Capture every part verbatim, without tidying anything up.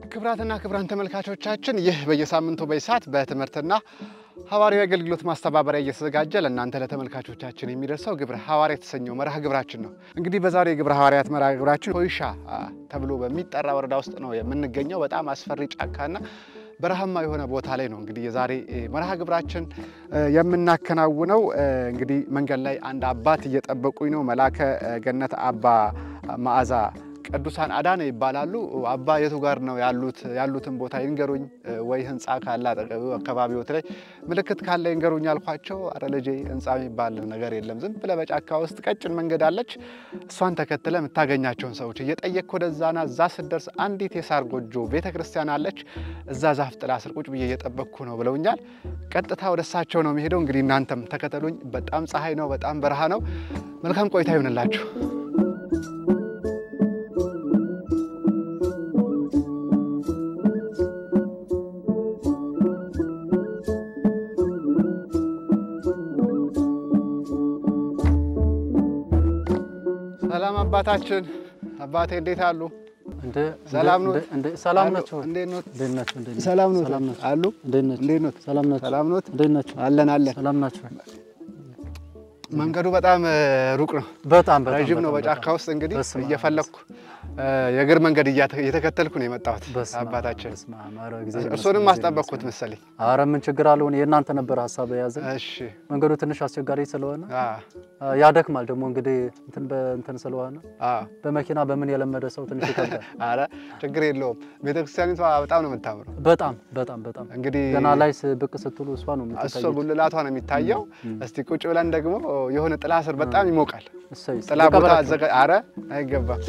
ክብራትና ክብራን ተመልካቾቻችን ይህ በየሳምንቱ በይሳት በትምህርትና ሐዋርያዊ አገልግሎት ማስተባበሪያ እየተዘጋጀ ለእናንተ ለተመልካቾቻችን የሚደርሰው ግብረ ሐዋርያት የተሰኘው መርሃ ግብራችን ነው። እንግዲህ በዛሬ ግብረ ሐዋርያት መርሃ ግብራችን ኮይሻ ተብሎ በሚጠራ ወረዳ ውስጥ ነው የምንገኘው። በጣም አስፈሪ ጫካና በረሃማ የሆነ ቦታ ላይ ነው እንግዲህ የዛሬ መርሃ ግብራችን የምናከናውነው። እንግዲህ መንገድ ላይ አንድ አባት እየጠበቁኝ ነው። መላከ ገነት አባ መዓዛ ቅዱሳን አዳነ ይባላሉ። አባ የቱ ጋር ነው ያሉት? ያሉትን ቦታ ይንገሩኝ፣ ወይ ህንጻ ካለ አካባቢው ላይ ምልክት ካለ ይንገሩኝ አልኳቸው። አረ ልጄ ህንጻ የሚባል ነገር የለም፣ ዝም ብለህ በጫካ ውስጥ ቀጭን መንገድ አለች፣ እሷን ተከትለ የምታገኛቸውን ሰዎች እየጠየቅክ ወደዛና እዛ ስትደርስ አንዲት የሳር ጎጆ ቤተክርስቲያን አለች፣ እዛ ዛፍ ጥላ ስር ቁጭ ብዬ እየጠበቅኩ ነው ብለውኛል። ቀጥታ ወደ እሳቸው ነው የሚሄደው። እንግዲህ እናንተም ተከተሉኝ። በጣም ፀሐይ ነው፣ በጣም በረሃ ነው። መልካም ቆይታ ይሁንላችሁ። ሰላም አባታችን፣ አባቴ እንዴት አሉ? እንደ ሰላም ነው? እንደ ሰላም ናችሁ? እንዴት ነው? እንዴት ናችሁ? እንዴት ሰላም ነው? አሉ? እንዴት ናችሁ? እንዴት ነው? ሰላም ናችሁ? ሰላም ነው? እንዴት ናችሁ? አለን አለን። ሰላም ናችሁ? መንገዱ በጣም ሩቅ ነው፣ በጣም በጣም ረጅም ነው። በጫካ ውስጥ እንግዲህ እየፈለኩ የእግር መንገድ እየተከተልኩ ነው የመጣሁት። አባታችን እርሶንም ማስጠበቅኩት መሰለኝ። ኧረ ምን ችግር አለው? የእናንተ ነበር ሐሳብ ያዘ። እሺ፣ መንገዱ ትንሽ አስቸጋሪ ስለሆነ ያደክማል። ደግሞ እንግዲህ እንትን በእንትን ስለሆነ በመኪና በምን የለመደ ሰው ትንሽ ይከብዳል። ኧረ ችግር የለውም። ቤተክርስቲያኒቷ በጣም ነው የምታምረው። በጣም በጣም በጣም እንግዲህ ገና ላይ ብቅ ስትሉ እሷ ነው የምትታየው። እሷ ጉልላቷ ነው የሚታየው። እስቲ ቁጭ ብለን ደግሞ የሆነ ጥላ ስር በጣም ይሞቃል። እሰይ ጥላ ቦታ አዘጋ። ኧረ አይገባም።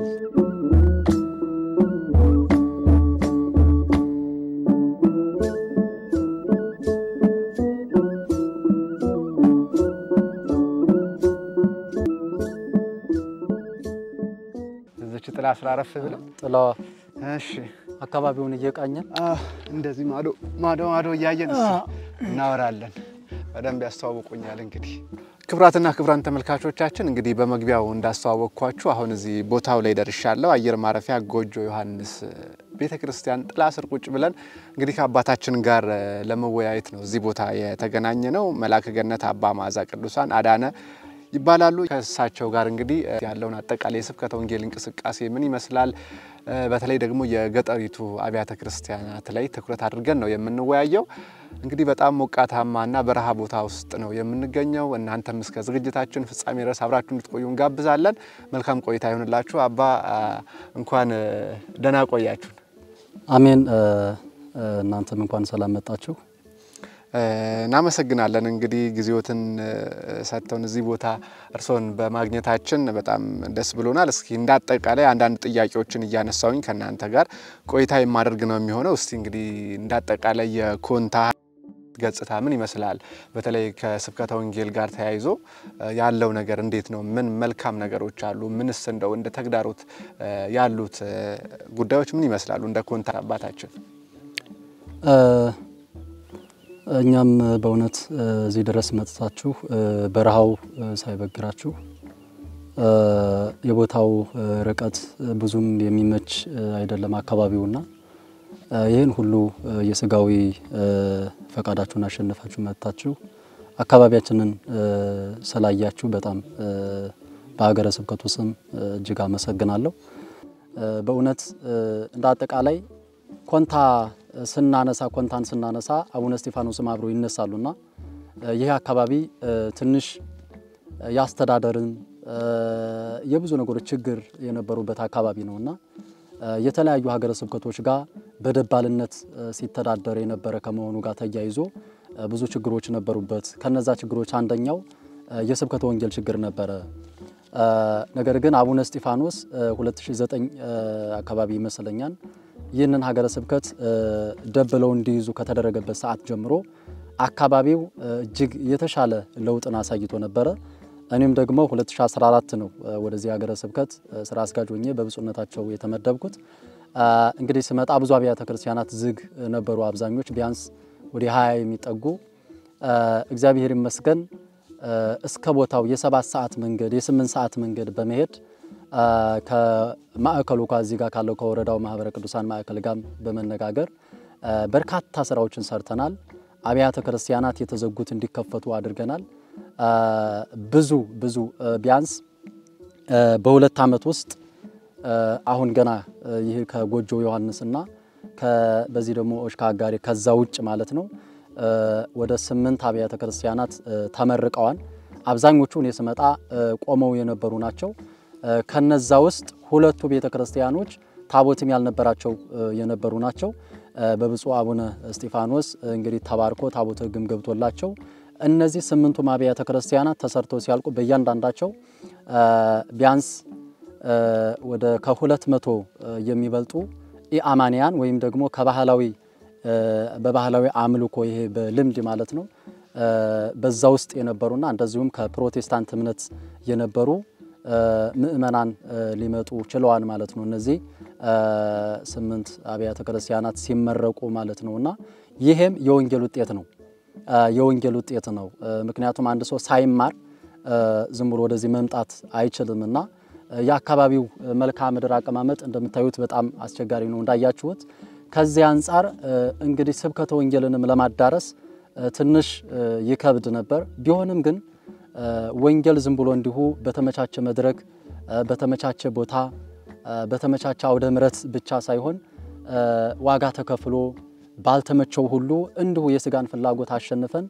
እዚች ጥላ ስር አረፍ ብለን ጥላዋ እሺ አካባቢውን እየቃኘን እንደዚህ ማዶ ማዶ ማዶ እያየን እናወራለን። በደንብ ያስተዋውቁኛል። እንግዲህ ክብራትና ክብራን ተመልካቾቻችን እንግዲህ በመግቢያው እንዳስተዋወቅኳችሁ አሁን እዚህ ቦታው ላይ ደርሻለሁ። አየር ማረፊያ ጎጆ ዮሐንስ ቤተክርስቲያን ጥላ ስር ቁጭ ብለን እንግዲህ ከአባታችን ጋር ለመወያየት ነው እዚህ ቦታ የተገናኘ ነው። መላከ ገነት አባ መዓዛ ቅዱሳን አዳነ ይባላሉ። ከእሳቸው ጋር እንግዲህ ያለውን አጠቃላይ የስብከተ ወንጌል እንቅስቃሴ ምን ይመስላል፣ በተለይ ደግሞ የገጠሪቱ አብያተ ክርስቲያናት ላይ ትኩረት አድርገን ነው የምንወያየው። እንግዲህ በጣም ሞቃታማና በረሃ ቦታ ውስጥ ነው የምንገኘው። እናንተም እስከ ዝግጅታችን ፍጻሜ ድረስ አብራችሁ እንድትቆዩ እንጋብዛለን። መልካም ቆይታ ይሁንላችሁ። አባ እንኳን ደህና ቆያችሁ። አሜን። እናንተም እንኳን ሰላም መጣችሁ። እናመሰግናለን። እንግዲህ ጊዜዎትን ሰጥተውን እዚህ ቦታ እርሶን በማግኘታችን በጣም ደስ ብሎናል። እስኪ እንዳጠቃላይ አንዳንድ ጥያቄዎችን እያነሳውኝ ከናንተ ጋር ቆይታ የማደርግ ነው የሚሆነው። እስቲ እንግዲህ እንዳጠቃላይ የኮንታ ገጽታ ምን ይመስላል? በተለይ ከስብከተ ወንጌል ጋር ተያይዞ ያለው ነገር እንዴት ነው? ምን መልካም ነገሮች አሉ? ምንስ እንደው እንደ ተግዳሮት ያሉት ጉዳዮች ምን ይመስላሉ? እንደ ኮንታ አባታችን እኛም በእውነት እዚህ ድረስ መጥታችሁ በረሃው ሳይበግራችሁ የቦታው ርቀት ብዙም የሚመች አይደለም አካባቢውና ይሄን ሁሉ የስጋዊ ፈቃዳችሁን አሸንፋችሁ መጥታችሁ አካባቢያችንን ሰላያችሁ በጣም በሀገረ ስብከቱ ስም እጅግ አመሰግናለሁ። በእውነት እንደ አጠቃላይ ኮንታ ስናነሳ ኮንታን ስናነሳ አቡነ እስጢፋኖስም አብሮ ይነሳሉና ይሄ አካባቢ ትንሽ ያስተዳደርን የብዙ ነገሮች ችግር የነበሩበት አካባቢ ነውና የተለያዩ ሀገረ ስብከቶች ጋር በደባልነት ሲተዳደር የነበረ ከመሆኑ ጋር ተያይዞ ብዙ ችግሮች ነበሩበት። ከነዛ ችግሮች አንደኛው የስብከተ ወንጌል ችግር ነበረ። ነገር ግን አቡነ እስጢፋኖስ ሁለት ሺህ ዘጠኝ አካባቢ ይመስለኛል ይህንን ሀገረ ስብከት ደብለው እንዲይዙ ከተደረገበት ሰዓት ጀምሮ አካባቢው እጅግ የተሻለ ለውጥን አሳይቶ ነበረ። እኔም ደግሞ ሁለት ሺህ አስራ አራት ነው ወደዚህ ሀገረ ስብከት ስራ አስጋጅ ሆኜ በብፁዕነታቸው የተመደብኩት። እንግዲህ ስመጣ ብዙ አብያተ ክርስቲያናት ዝግ ነበሩ፣ አብዛኞች ቢያንስ ወደ ሃያ የሚጠጉ። እግዚአብሔር ይመስገን እስከ ቦታው የሰባት ሰዓት መንገድ የስምንት ሰዓት መንገድ በመሄድ ከማዕከሉ ከዚህ ጋር ካለው ከወረዳው ማህበረ ቅዱሳን ማዕከል ጋር በመነጋገር በርካታ ስራዎችን ሰርተናል። አብያተ ክርስቲያናት የተዘጉት እንዲከፈቱ አድርገናል። ብዙ ብዙ ቢያንስ በሁለት ዓመት ውስጥ አሁን ገና ይሄ ከጎጆ ዮሐንስና ከበዚህ ደግሞ ኦሽካ አጋሪ ከዛ ውጭ ማለት ነው ወደ ስምንት አብያተ ክርስቲያናት ተመርቀዋል። አብዛኞቹ እኔ ስመጣ ቆመው የነበሩ ናቸው። ከነዛ ውስጥ ሁለቱ ቤተ ክርስቲያኖች ታቦትም ያልነበራቸው የነበሩ ናቸው። በብፁዕ አቡነ እስጢፋኖስ እንግዲህ ተባርኮ ታቦተ ሕግም ገብቶላቸው እነዚህ ስምንቱ አብያተ ክርስቲያናት ተሰርተው ሲያልቁ በእያንዳንዳቸው ቢያንስ ወደ ከሁለት መቶ የሚበልጡ ኢአማንያን ወይም ደግሞ ከባህላዊ በባህላዊ አምልኮ ይሄ በልምድ ማለት ነው በዛ ውስጥ የነበሩና እንደዚሁም ከፕሮቴስታንት እምነት የነበሩ ምእመናን ሊመጡ ችለዋል ማለት ነው። እነዚህ ስምንት አብያተ ክርስቲያናት ሲመረቁ ማለት ነውና ይሄም የወንጌል ውጤት ነው። የወንጌል ውጤት ነው። ምክንያቱም አንድ ሰው ሳይማር ዝም ብሎ ወደዚህ መምጣት አይችልምና የአካባቢው መልክዓ ምድር አቀማመጥ እንደምታዩት በጣም አስቸጋሪ ነው እንዳያችሁት። ከዚህ አንፃር እንግዲህ ስብከተ ወንጌልንም ለማዳረስ ትንሽ ይከብድ ነበር። ቢሆንም ግን ወንጌል ዝም ብሎ እንዲሁ በተመቻቸ መድረክ በተመቻቸ ቦታ በተመቻቸ አውደ ምሕረት ብቻ ሳይሆን ዋጋ ተከፍሎ ባልተመቸው ሁሉ እንዲሁ የስጋን ፍላጎት አሸንፈን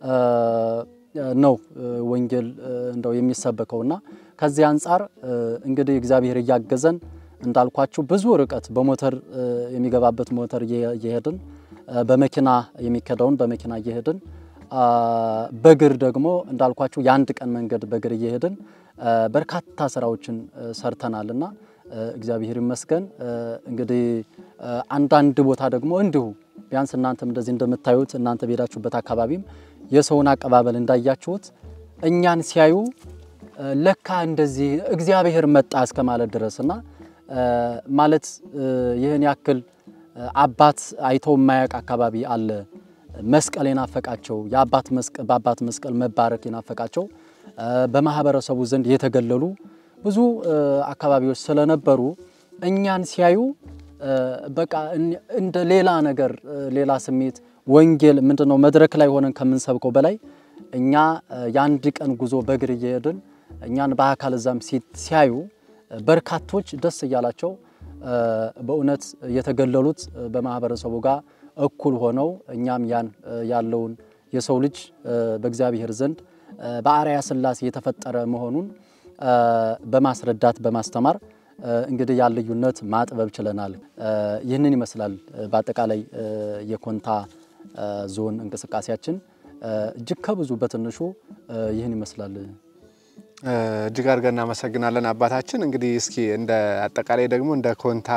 ነው ወንጌል እንደው የሚሰበከውና ከዚህ አንፃር እንግዲህ እግዚአብሔር ያያገዘን እንዳልኳችሁ ብዙ ርቀት በሞተር የሚገባበት ሞተር እየሄድን በመኪና የሚከዳውን በመኪና እየሄድን በእግር ደግሞ እንዳልኳችሁ የአንድ ቀን መንገድ በእግር እየሄድን በርካታ ስራዎችን ሰርተናልና እግዚአብሔር ይመስገን። እንግዲህ አንዳንድ ቦታ ደግሞ እንዲሁ ቢያንስ እናንተም እንደዚህ እንደምታዩት እናንተ ቤዳችሁበት አካባቢም የሰውን አቀባበል እንዳያችሁት እኛን ሲያዩ ለካ እንደዚህ እግዚአብሔር መጣ እስከማለት ድረስና ማለት ይሄን ያክል አባት አይተው ማያቅ አካባቢ አለ። መስቀል የናፈቃቸው የአባት መስቀል በአባት መስቀል መባረክ የናፈቃቸው በማህበረሰቡ ዘንድ የተገለሉ ብዙ አካባቢዎች ስለነበሩ እኛን ሲያዩ በቃ እንደ ሌላ ነገር ሌላ ስሜት ወንጌል ምንድነው መድረክ ላይ ሆነን ከምንሰብከው በላይ እኛ ያንድ ቀን ጉዞ በእግር እየሄድን እኛን በአካል እዛም ሲያዩ በርካቶች ደስ ይያላቸው በእውነት የተገለሉት በማህበረሰቡ ጋር እኩል ሆነው እኛም ያን ያለውን የሰው ልጅ በእግዚአብሔር ዘንድ በአርአያ ሥላሴ የተፈጠረ መሆኑን በማስረዳት በማስተማር እንግዲህ ያለዩነት ማጥበብ ችለናል። ይህንን ይመስላል በአጠቃላይ የኮንታ ዞን እንቅስቃሴያችን እጅግ ከብዙ በትንሹ ይህን ይመስላል። እጅግ አድርገን እናመሰግናለን አባታችን። እንግዲህ እስኪ እንደ አጠቃላይ ደግሞ እንደ ኮንታ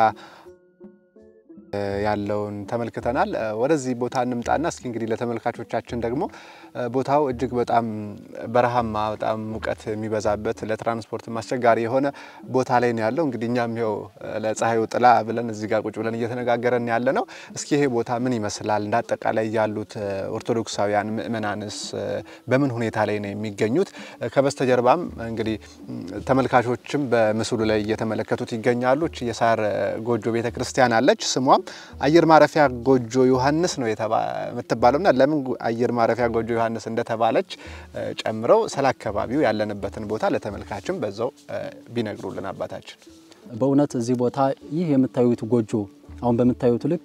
ያለውን ተመልክተናል። ወደዚህ ቦታ እንምጣና እስኪ እንግዲህ ለተመልካቾቻችን ደግሞ ቦታው እጅግ በጣም በረሃማ በጣም ሙቀት የሚበዛበት ለትራንስፖርት ማስቸጋሪ የሆነ ቦታ ላይ ነው ያለው። እንግዲህ እኛም ይሄው ለፀሐዩ ጥላ ብለን እዚህ ጋር ቁጭ ብለን እየተነጋገረን ያለ ነው። እስኪ ይሄ ቦታ ምን ይመስላል? እንደ አጠቃላይ ያሉት ኦርቶዶክሳውያን ምእመናንስ በምን ሁኔታ ላይ ነው የሚገኙት? ከበስተጀርባም እንግዲህ ተመልካቾችም በምስሉ ላይ እየተመለከቱት ይገኛሉ። የሳር ጎጆ ቤተክርስቲያን አለች። ስሟ አየር ማረፊያ ጎጆ ዮሐንስ ነው የምትባለውና ለምን አየር ማረፊያ ጎጆ ዮሐንስ እንደተባለች ጨምረው ስለ አካባቢው ያለንበትን ቦታ ለተመልካችም በዛው ቢነግሩልን አባታችን። በእውነት እዚህ ቦታ ይህ የምታዩት ጎጆ አሁን በመታዩት ልክ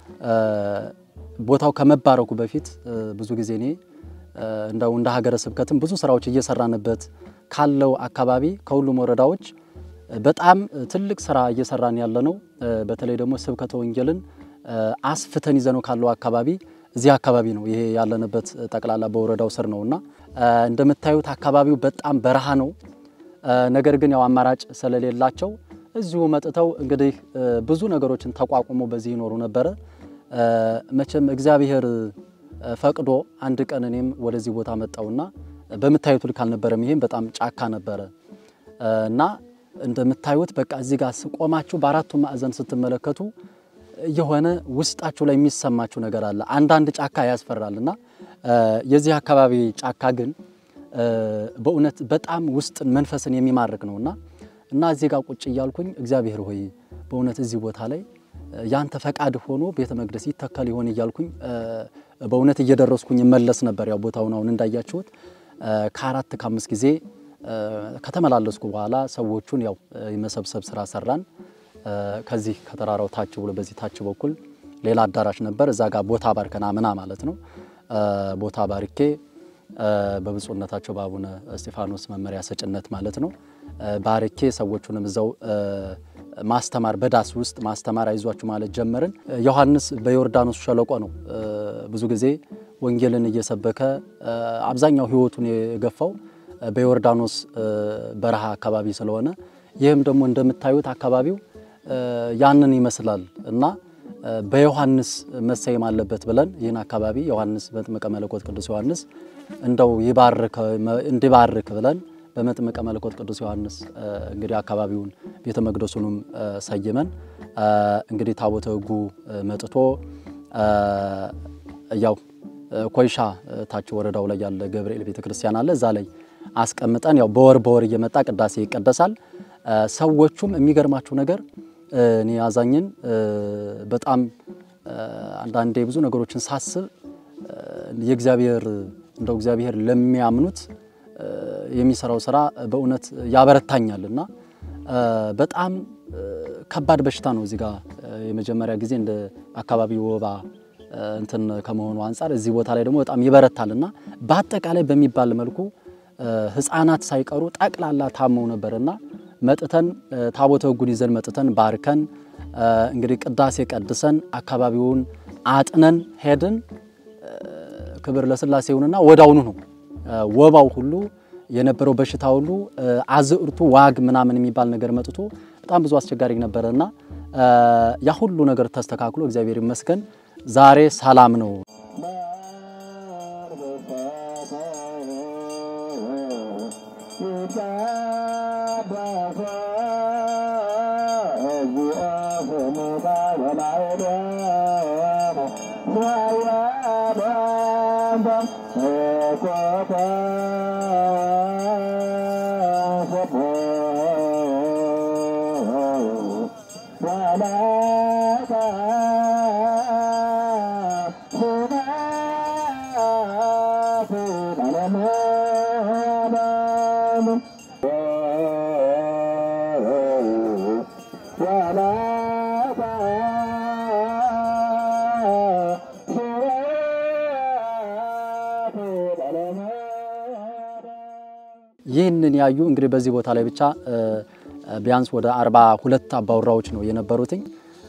ቦታው ከመባረኩ በፊት ብዙ ጊዜ እኔ እንደው እንደ ሀገረ ስብከትም ብዙ ስራዎች እየሰራንበት ካለው አካባቢ ከሁሉም ወረዳዎች በጣም ትልቅ ስራ እየሰራን ያለ ነው። በተለይ ደግሞ ስብከተ ወንጌልን አስፍተን ይዘነው ካለው አካባቢ እዚህ አካባቢ ነው ይሄ ያለንበት ጠቅላላ በወረዳው ስር ነውና እንደምታዩት አካባቢው በጣም በረሃ ነው። ነገር ግን ያው አማራጭ ስለሌላቸው እዚሁ መጥተው እንግዲህ ብዙ ነገሮችን ተቋቁሞ በዚህ ይኖሩ ነበር። መቼም እግዚአብሔር ፈቅዶ አንድ ቀን እኔም ወደዚህ ቦታ መጣውና በመታየቱ ልክ አልነበረም። ይሄም በጣም ጫካ ነበር እና እንደምታዩት በቃ እዚህ ጋር ቆማችሁ በአራቱ ማዕዘን ስትመለከቱ የሆነ ውስጣችሁ ላይ የሚሰማችሁ ነገር አለ። አንዳንድ ጫካ ያስፈራልና የዚህ አካባቢ ጫካ ግን በእውነት በጣም ውስጥን መንፈስን የሚማርክ ነውና እና እዚህ ጋር ቁጭ እያልኩኝ እግዚአብሔር ሆይ በእውነት እዚህ ቦታ ላይ ያንተ ፈቃድ ሆኖ ቤተ መቅደስ ይተካል ይሆን እያልኩኝ በእውነት እየደረስኩኝ መለስ ነበር ያው ቦታውን አሁን እንዳያችሁት ከአራት ከአምስት ጊዜ ከተመላለስኩ በኋላ ሰዎቹን ያው የመሰብሰብ ስራ ሰራን ከዚህ ከተራራው ታች ብሎ በዚህ ታች በኩል ሌላ አዳራሽ ነበር እዛ ጋር ቦታ ባርከና ምና ማለት ነው ቦታ ባርኬ በብፁዕነታቸው በአቡነ እስጢፋኖስ መመሪያ ሰጭነት ማለት ነው ባርኬ ሰዎቹንም እዛው ማስተማር በዳስ ውስጥ ማስተማር አይዟችሁ ማለት ጀመርን ዮሐንስ በዮርዳኖስ ሸለቆ ነው ብዙ ጊዜ ወንጌልን እየሰበከ አብዛኛው ህይወቱን የገፋው በዮርዳኖስ በረሃ አካባቢ ስለሆነ ይሄም ደግሞ እንደምታዩት አካባቢው ያንን ይመስላል እና በዮሐንስ መሰየም አለበት ብለን ይህን አካባቢ ዮሐንስ መጥምቀ መለኮት ቅዱስ ዮሐንስ እንደው ይባርክ እንዲባርክ ብለን በመጥምቀ መለኮት ቅዱስ ዮሐንስ እንግዲህ አካባቢውን ቤተ መቅደሱንም ሰየመን እንግዲህ ታቦተ ሕጉ መጥቶ ያው ኮይሻ ታች ወረዳው ላይ ያለ ገብርኤል ቤተክርስቲያን አለ እዛ ላይ አስቀምጠን ያው በወር በወር እየመጣ ቅዳሴ ይቀደሳል ሰዎቹም የሚገርማችሁ ነገር እኔ ያዛኝን በጣም አንዳንዴ ብዙ ነገሮችን ሳስብ የእግዚአብሔር እንደው እግዚአብሔር ለሚያምኑት የሚሰራው ስራ በእውነት ያበረታኛልና በጣም ከባድ በሽታ ነው እዚህ ጋር የመጀመሪያ ጊዜ እንደ አካባቢው ወባ እንትን ከመሆኑ አንፃር እዚህ ቦታ ላይ ደግሞ በጣም ይበረታልና በአጠቃላይ በሚባል መልኩ ህፃናት ሳይቀሩ ጠቅላላ ታመው ነበርና መጥተን ታቦተ ሕጉን ይዘን መጥተን ባርከን እንግዲህ ቅዳሴ ቀድሰን አካባቢውን አጥነን ሄድን ክብር ለስላሴ ይሁንና ወዳውኑ ነው ወባው ሁሉ የነበረው በሽታ ሁሉ አዝርቱ ዋግ ምናምን የሚባል ነገር መጥቶ በጣም ብዙ አስቸጋሪ ነበርና ያ ሁሉ ነገር ተስተካክሎ እግዚአብሔር ይመስገን ዛሬ ሰላም ነው ይህንን ያዩ እንግዲህ በዚህ ቦታ ላይ ብቻ ቢያንስ ወደ አርባ ሁለት አባወራዎች ነው የነበሩትኝ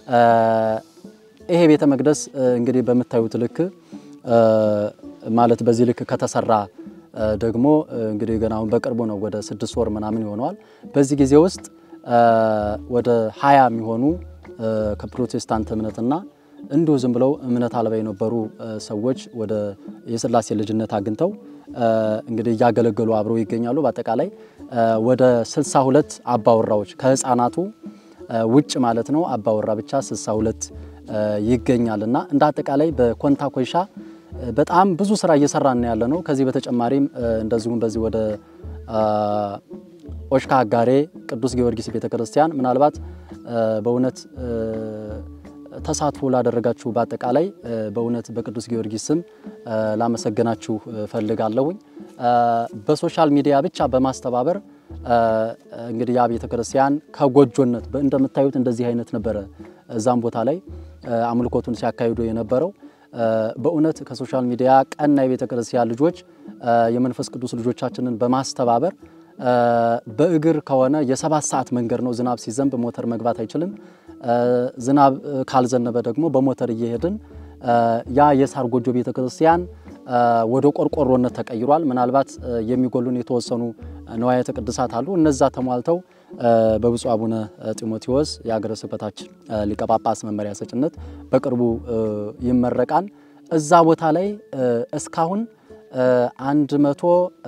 ይሄ ቤተ መቅደስ እንግዲህ በመታዩት ልክ ማለት በዚህ ልክ ከተሰራ ደግሞ እንግዲህ ገናውን በቅርቡ ነው ወደ ስድስት ወር ምናምን ይሆናል በዚህ ጊዜ ውስጥ ወደ ሃያ የሚሆኑ ከፕሮቴስታንት እምነትና እንዱ ዝም ብለው እምነት አልባ የነበሩ ሰዎች ወደ የሥላሴ ልጅነት አግኝተው እንግዲህ ያገለገሉ አብረው ይገኛሉ በአጠቃላይ ወደ ስልሳ ሁለት አባወራዎች ከህፃናቱ ውጭ ማለት ነው አባወራ ብቻ ስልሳ ሁለት ይገኛልና እንደ አጠቃላይ በኮንታ ኮይሻ በጣም ብዙ ስራ እየሰራን ያለ ነው ከዚህ በተጨማሪም እንደዚሁም በዚህ ወደ ኦሽካ ጋሬ ቅዱስ ጊዮርጊስ ቤተክርስቲያን ምናልባት በእውነት ተሳትፎ ላደረጋችሁ በአጠቃላይ በእውነት በቅዱስ ጊዮርጊስ ስም ላመሰግናችሁ ፈልጋለሁኝ በሶሻል ሚዲያ ብቻ በማስተባበር እንግዲህ ያ ቤተክርስቲያን ከጎጆነት እንደምታዩት እንደዚህ አይነት ነበር እዛም ቦታ ላይ አምልኮቱን ሲያካሂዱ የነበረው በእውነት ከሶሻል ሚዲያ ቀና የቤተክርስቲያን ልጆች የመንፈስ ቅዱስ ልጆቻችንን በማስተባበር በእግር ከሆነ የሰባት ሰዓት መንገድ ነው ዝናብ ሲዘንብ ሞተር መግባት አይችልም ዝናብ ካልዘነበ ደግሞ በሞተር እየሄድን ያ የሳር ጎጆ ቤተክርስቲያን ወደ ቆርቆሮነት ተቀይሯል ምናልባት የሚጎሉን የተወሰኑ ንዋያተ ቅድሳት አሉ እነዛ ተሟልተው በብፁዕ አቡነ ጢሞቴዎስ የአገረ ስብከታችን ሊቀ ጳጳስ መመሪያ ሰጭነት በቅርቡ ይመረቃል እዛ ቦታ ላይ እስካሁን አንድ መቶ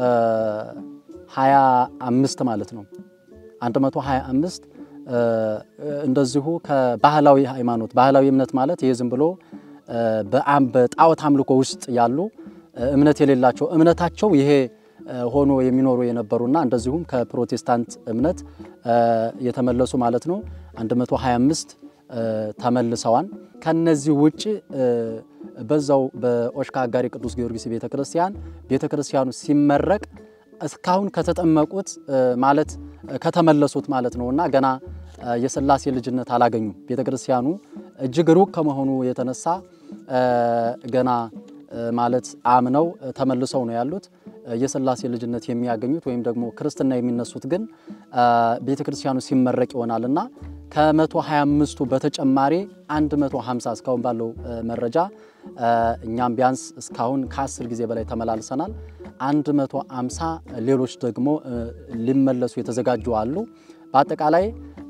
ሃያ አምስት ማለት ነው አንድ መቶ ሃያ አምስት እንደዚሁ ከባህላዊ ሃይማኖት ባህላዊ እምነት ማለት ይሄ ዝም ብሎ በአም በጣዖት አምልኮ ውስጥ ያሉ እምነት የሌላቸው እምነታቸው ይሄ ሆኖ የሚኖሩ የነበሩና እንደዚሁም ከፕሮቴስታንት እምነት የተመለሱ ማለት ነው አንድ መቶ ሃያ አምስት ተመልሰዋል። ከነዚህ ውጪ በዛው በኦሽካ አጋሪ ቅዱስ ጊዮርጊስ ቤተክርስቲያን ቤተክርስቲያኑ ሲመረቅ እስካሁን ከተጠመቁት ማለት ከተመለሱት ማለት ነውና ገና የሥላሴ ልጅነት አላገኙም። ቤተክርስቲያኑ እጅግ ሩቅ ከመሆኑ የተነሳ ገና ማለት አምነው ተመልሰው ነው ያሉት። የሥላሴ ልጅነት የሚያገኙት ወይም ደግሞ ክርስትና የሚነሱት ግን ቤተክርስቲያኑ ሲመረቅ ይሆናልና ከመቶ ሃያ አምስቱ በተጨማሪ አንድ መቶ ሃምሳ እስካሁን ባለው መረጃ እኛም ቢያንስ እስካሁን ከአስር ጊዜ በላይ ተመላልሰናል። አንድ መቶ ሃምሳ ሌሎች ደግሞ ሊመለሱ የተዘጋጁ አሉ። በአጠቃላይ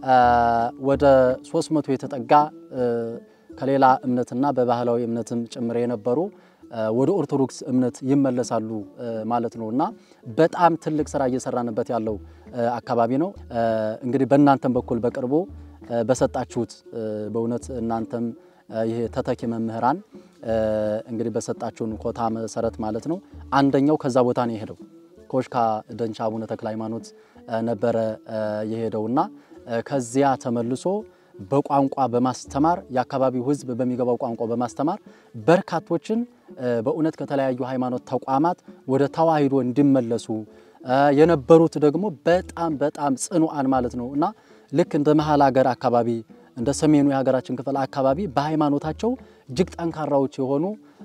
ወደ ሶስት መቶ የተጠጋ ከሌላ እምነትና በባህላዊ እምነትም ጭምር የነበሩ ወደ ኦርቶዶክስ እምነት ይመለሳሉ ማለት ነውና በጣም ትልቅ ስራ እየሰራንበት ያለው አካባቢ ነው። እንግዲህ በእናንተም በኩል በቅርቡ በሰጣችሁት በእውነት እናንተም ይሄ ተተኪ መምህራን እንግዲህ በሰጣችሁን ኮታ መሰረት ማለት ነው አንደኛው ከዛ ቦታ ነው የሄደው ከኦሽካ ደንቻ አቡነ ተክለ ሃይማኖት ነበረ የሄደውና ከዚያ ተመልሶ በቋንቋ በማስተማር የአካባቢው ሕዝብ በሚገባው ቋንቋ በማስተማር በርካቶችን በእውነት ከተለያዩ ሃይማኖት ተቋማት ወደ ተዋሂዶ እንዲመለሱ የነበሩት ደግሞ በጣም በጣም ጽኑዓን ማለት ነውና ልክ እንደ መሃል ሀገር አካባቢ እንደ ሰሜኑ የሀገራችን ክፍል አካባቢ በሃይማኖታቸው እጅግ ጠንካራዎች የሆኑ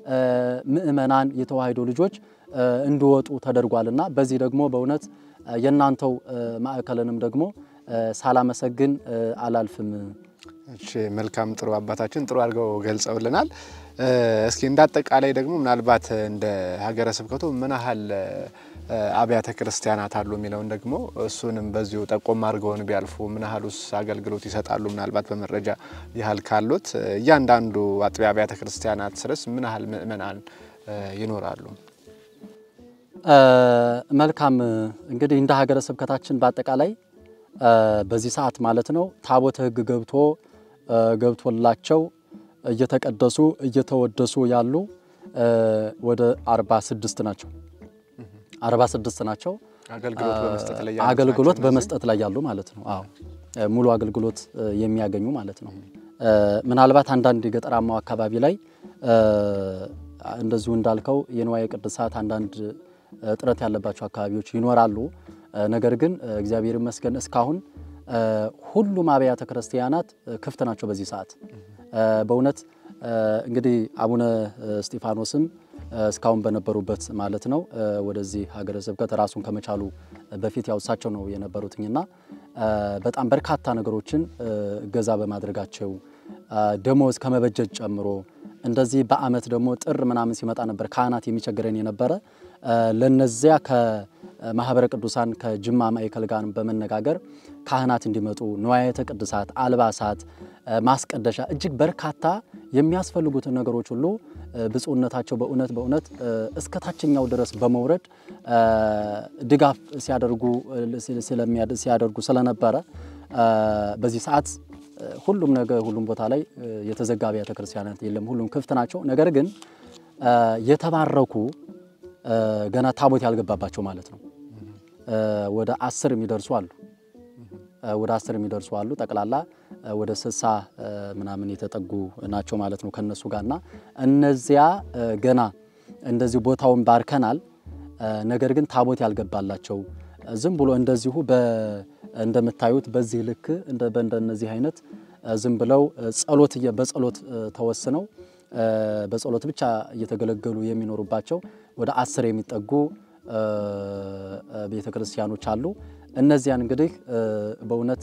ምእመናን የተዋሂዶ ልጆች እንዲወጡ ተደርጓልና በዚህ ደግሞ በእውነት የናንተው ማዕከልንም ደግሞ ሳላመሰግን አላልፍም። እሺ መልካም ጥሩ አባታችን ጥሩ አድርገው ገልጸውልናል። እስኪ እንዳጠቃላይ ደግሞ ምናልባት እንደ ሀገረ ስብከቱ ምን ያህል አብያተ ክርስቲያናት አሉ የሚለውን ደግሞ እሱንም በዚሁ ጠቆም አድርገውን ቢያልፉ ምን ያህሉስ አገልግሎት ይሰጣሉ ምናልባት በመረጃ ያህል ካሉት እያንዳንዱ አጥቢያ አብያተ ክርስቲያናት ስርስ ምን ያህል ምእመናን ይኖራሉ? መልካም እንግዲህ እንደ ሀገረ ስብከታችን በአጠቃላይ በዚህ ሰዓት ማለት ነው ታቦተ ሕግ ገብቶ ገብቶላቸው እየተቀደሱ እየተወደሱ ያሉ ወደ አርባ ስድስት ናቸው። አርባ ስድስት ናቸው አገልግሎት በመስጠት ላይ ያሉ አገልግሎት በመስጠት ላይ ያሉ ማለት ነው። አዎ ሙሉ አገልግሎት የሚያገኙ ማለት ነው። ምናልባት አንዳንድ ገጠራማው አካባቢ ላይ እንደዚሁ እንዳልከው የንዋየ ቅድሳት አንዳንድ ጥረት ያለባቸው አካባቢዎች ይኖራሉ። ነገር ግን እግዚአብሔር ይመስገን እስካሁን ሁሉም አብያተ ክርስቲያናት ክፍት ናቸው በዚህ ሰዓት። በእውነት እንግዲህ አቡነ እስጢፋኖስም እስካሁን በነበሩበት ማለት ነው ወደዚህ ሀገረ ስብከት ራሱን ከመቻሉ በፊት ያውሳቸው ነው የነበሩትኝና በጣም በርካታ ነገሮችን እገዛ በማድረጋቸው ደሞዝ ከመበጀት ጨምሮ እንደዚህ በአመት ደግሞ ጥር ምናምን ሲመጣ ነበር ካህናት የሚቸገረን የነበረ ለነዚያ ከማህበረ ቅዱሳን ከጅማ ማዕከል ጋር በመነጋገር ካህናት እንዲመጡ ንዋያተ ቅድሳት አልባሳት ማስቀደሻ እጅግ በርካታ የሚያስፈልጉት ነገሮች ሁሉ ብፁዕነታቸው በእውነት በእውነት እስከ ታችኛው ድረስ በመውረድ ድጋፍ ሲያደርጉ ስለሚያደርጉ ሲያደርጉ ስለነበረ በዚህ ሰዓት ሁሉም ነገር ሁሉም ቦታ ላይ የተዘጋ አብያተ ክርስቲያናት የለም፣ ሁሉም ክፍት ናቸው። ነገር ግን የተባረኩ ገና ታቦት ያልገባባቸው ማለት ነው ወደ አስር የሚደርሱ አሉ። ወደ አስር የሚደርሱ አሉ። ጠቅላላ ወደ ስልሳ ምናምን የተጠጉ ናቸው ማለት ነው ከነሱ ጋርና እነዚያ ገና እንደዚህ ቦታውን ባርከናል። ነገር ግን ታቦት ያልገባላቸው ዝም ብሎ እንደዚሁ በ እንደምታዩት በዚህ ልክ እንደ በእንደነዚህ አይነት ዝም ብለው ጸሎት በጸሎት ተወስነው በጸሎት ብቻ እየተገለገሉ የሚኖሩባቸው ወደ አስር የሚጠጉ ቤተክርስቲያኖች አሉ። እነዚያን እንግዲህ በእውነት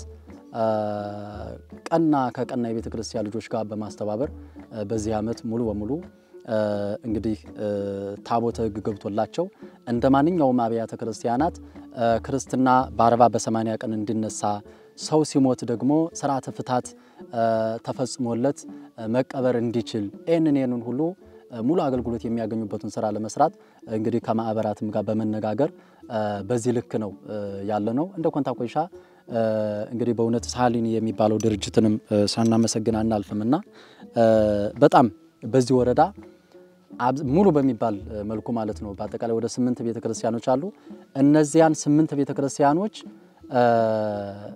ቀና ከቀና የቤተክርስቲያን ልጆች ጋር በማስተባበር በዚህ አመት ሙሉ በሙሉ እንግዲህ ታቦተ ሕግ ገብቶላቸው እንደማንኛውም አብያተ ክርስቲያናት ክርስትና በአርባ በሰማንያ ቀን እንዲነሳ ሰው ሲሞት ደግሞ ሥርዓተ ፍታት ተፈጽሞለት መቀበር እንዲችል እነነን ሁሉ ሙሉ አገልግሎት የሚያገኙበትን ስራ ለመስራት እንግዲህ ከማህበራትም ጋር በመነጋገር በዚህ ልክ ነው ያለነው። እንደ ኮንታ ኮይሻ እንግዲህ በእውነት ሳሊኒ የሚባለው ድርጅትንም ሳናመሰግን አናልፍምና በጣም በዚህ ወረዳ ሙሉ በሚባል መልኩ ማለት ነው በአጠቃላይ ወደ ስምንት ቤተክርስቲያኖች አሉ። እነዚያን ስምንት ቤተክርስቲያኖች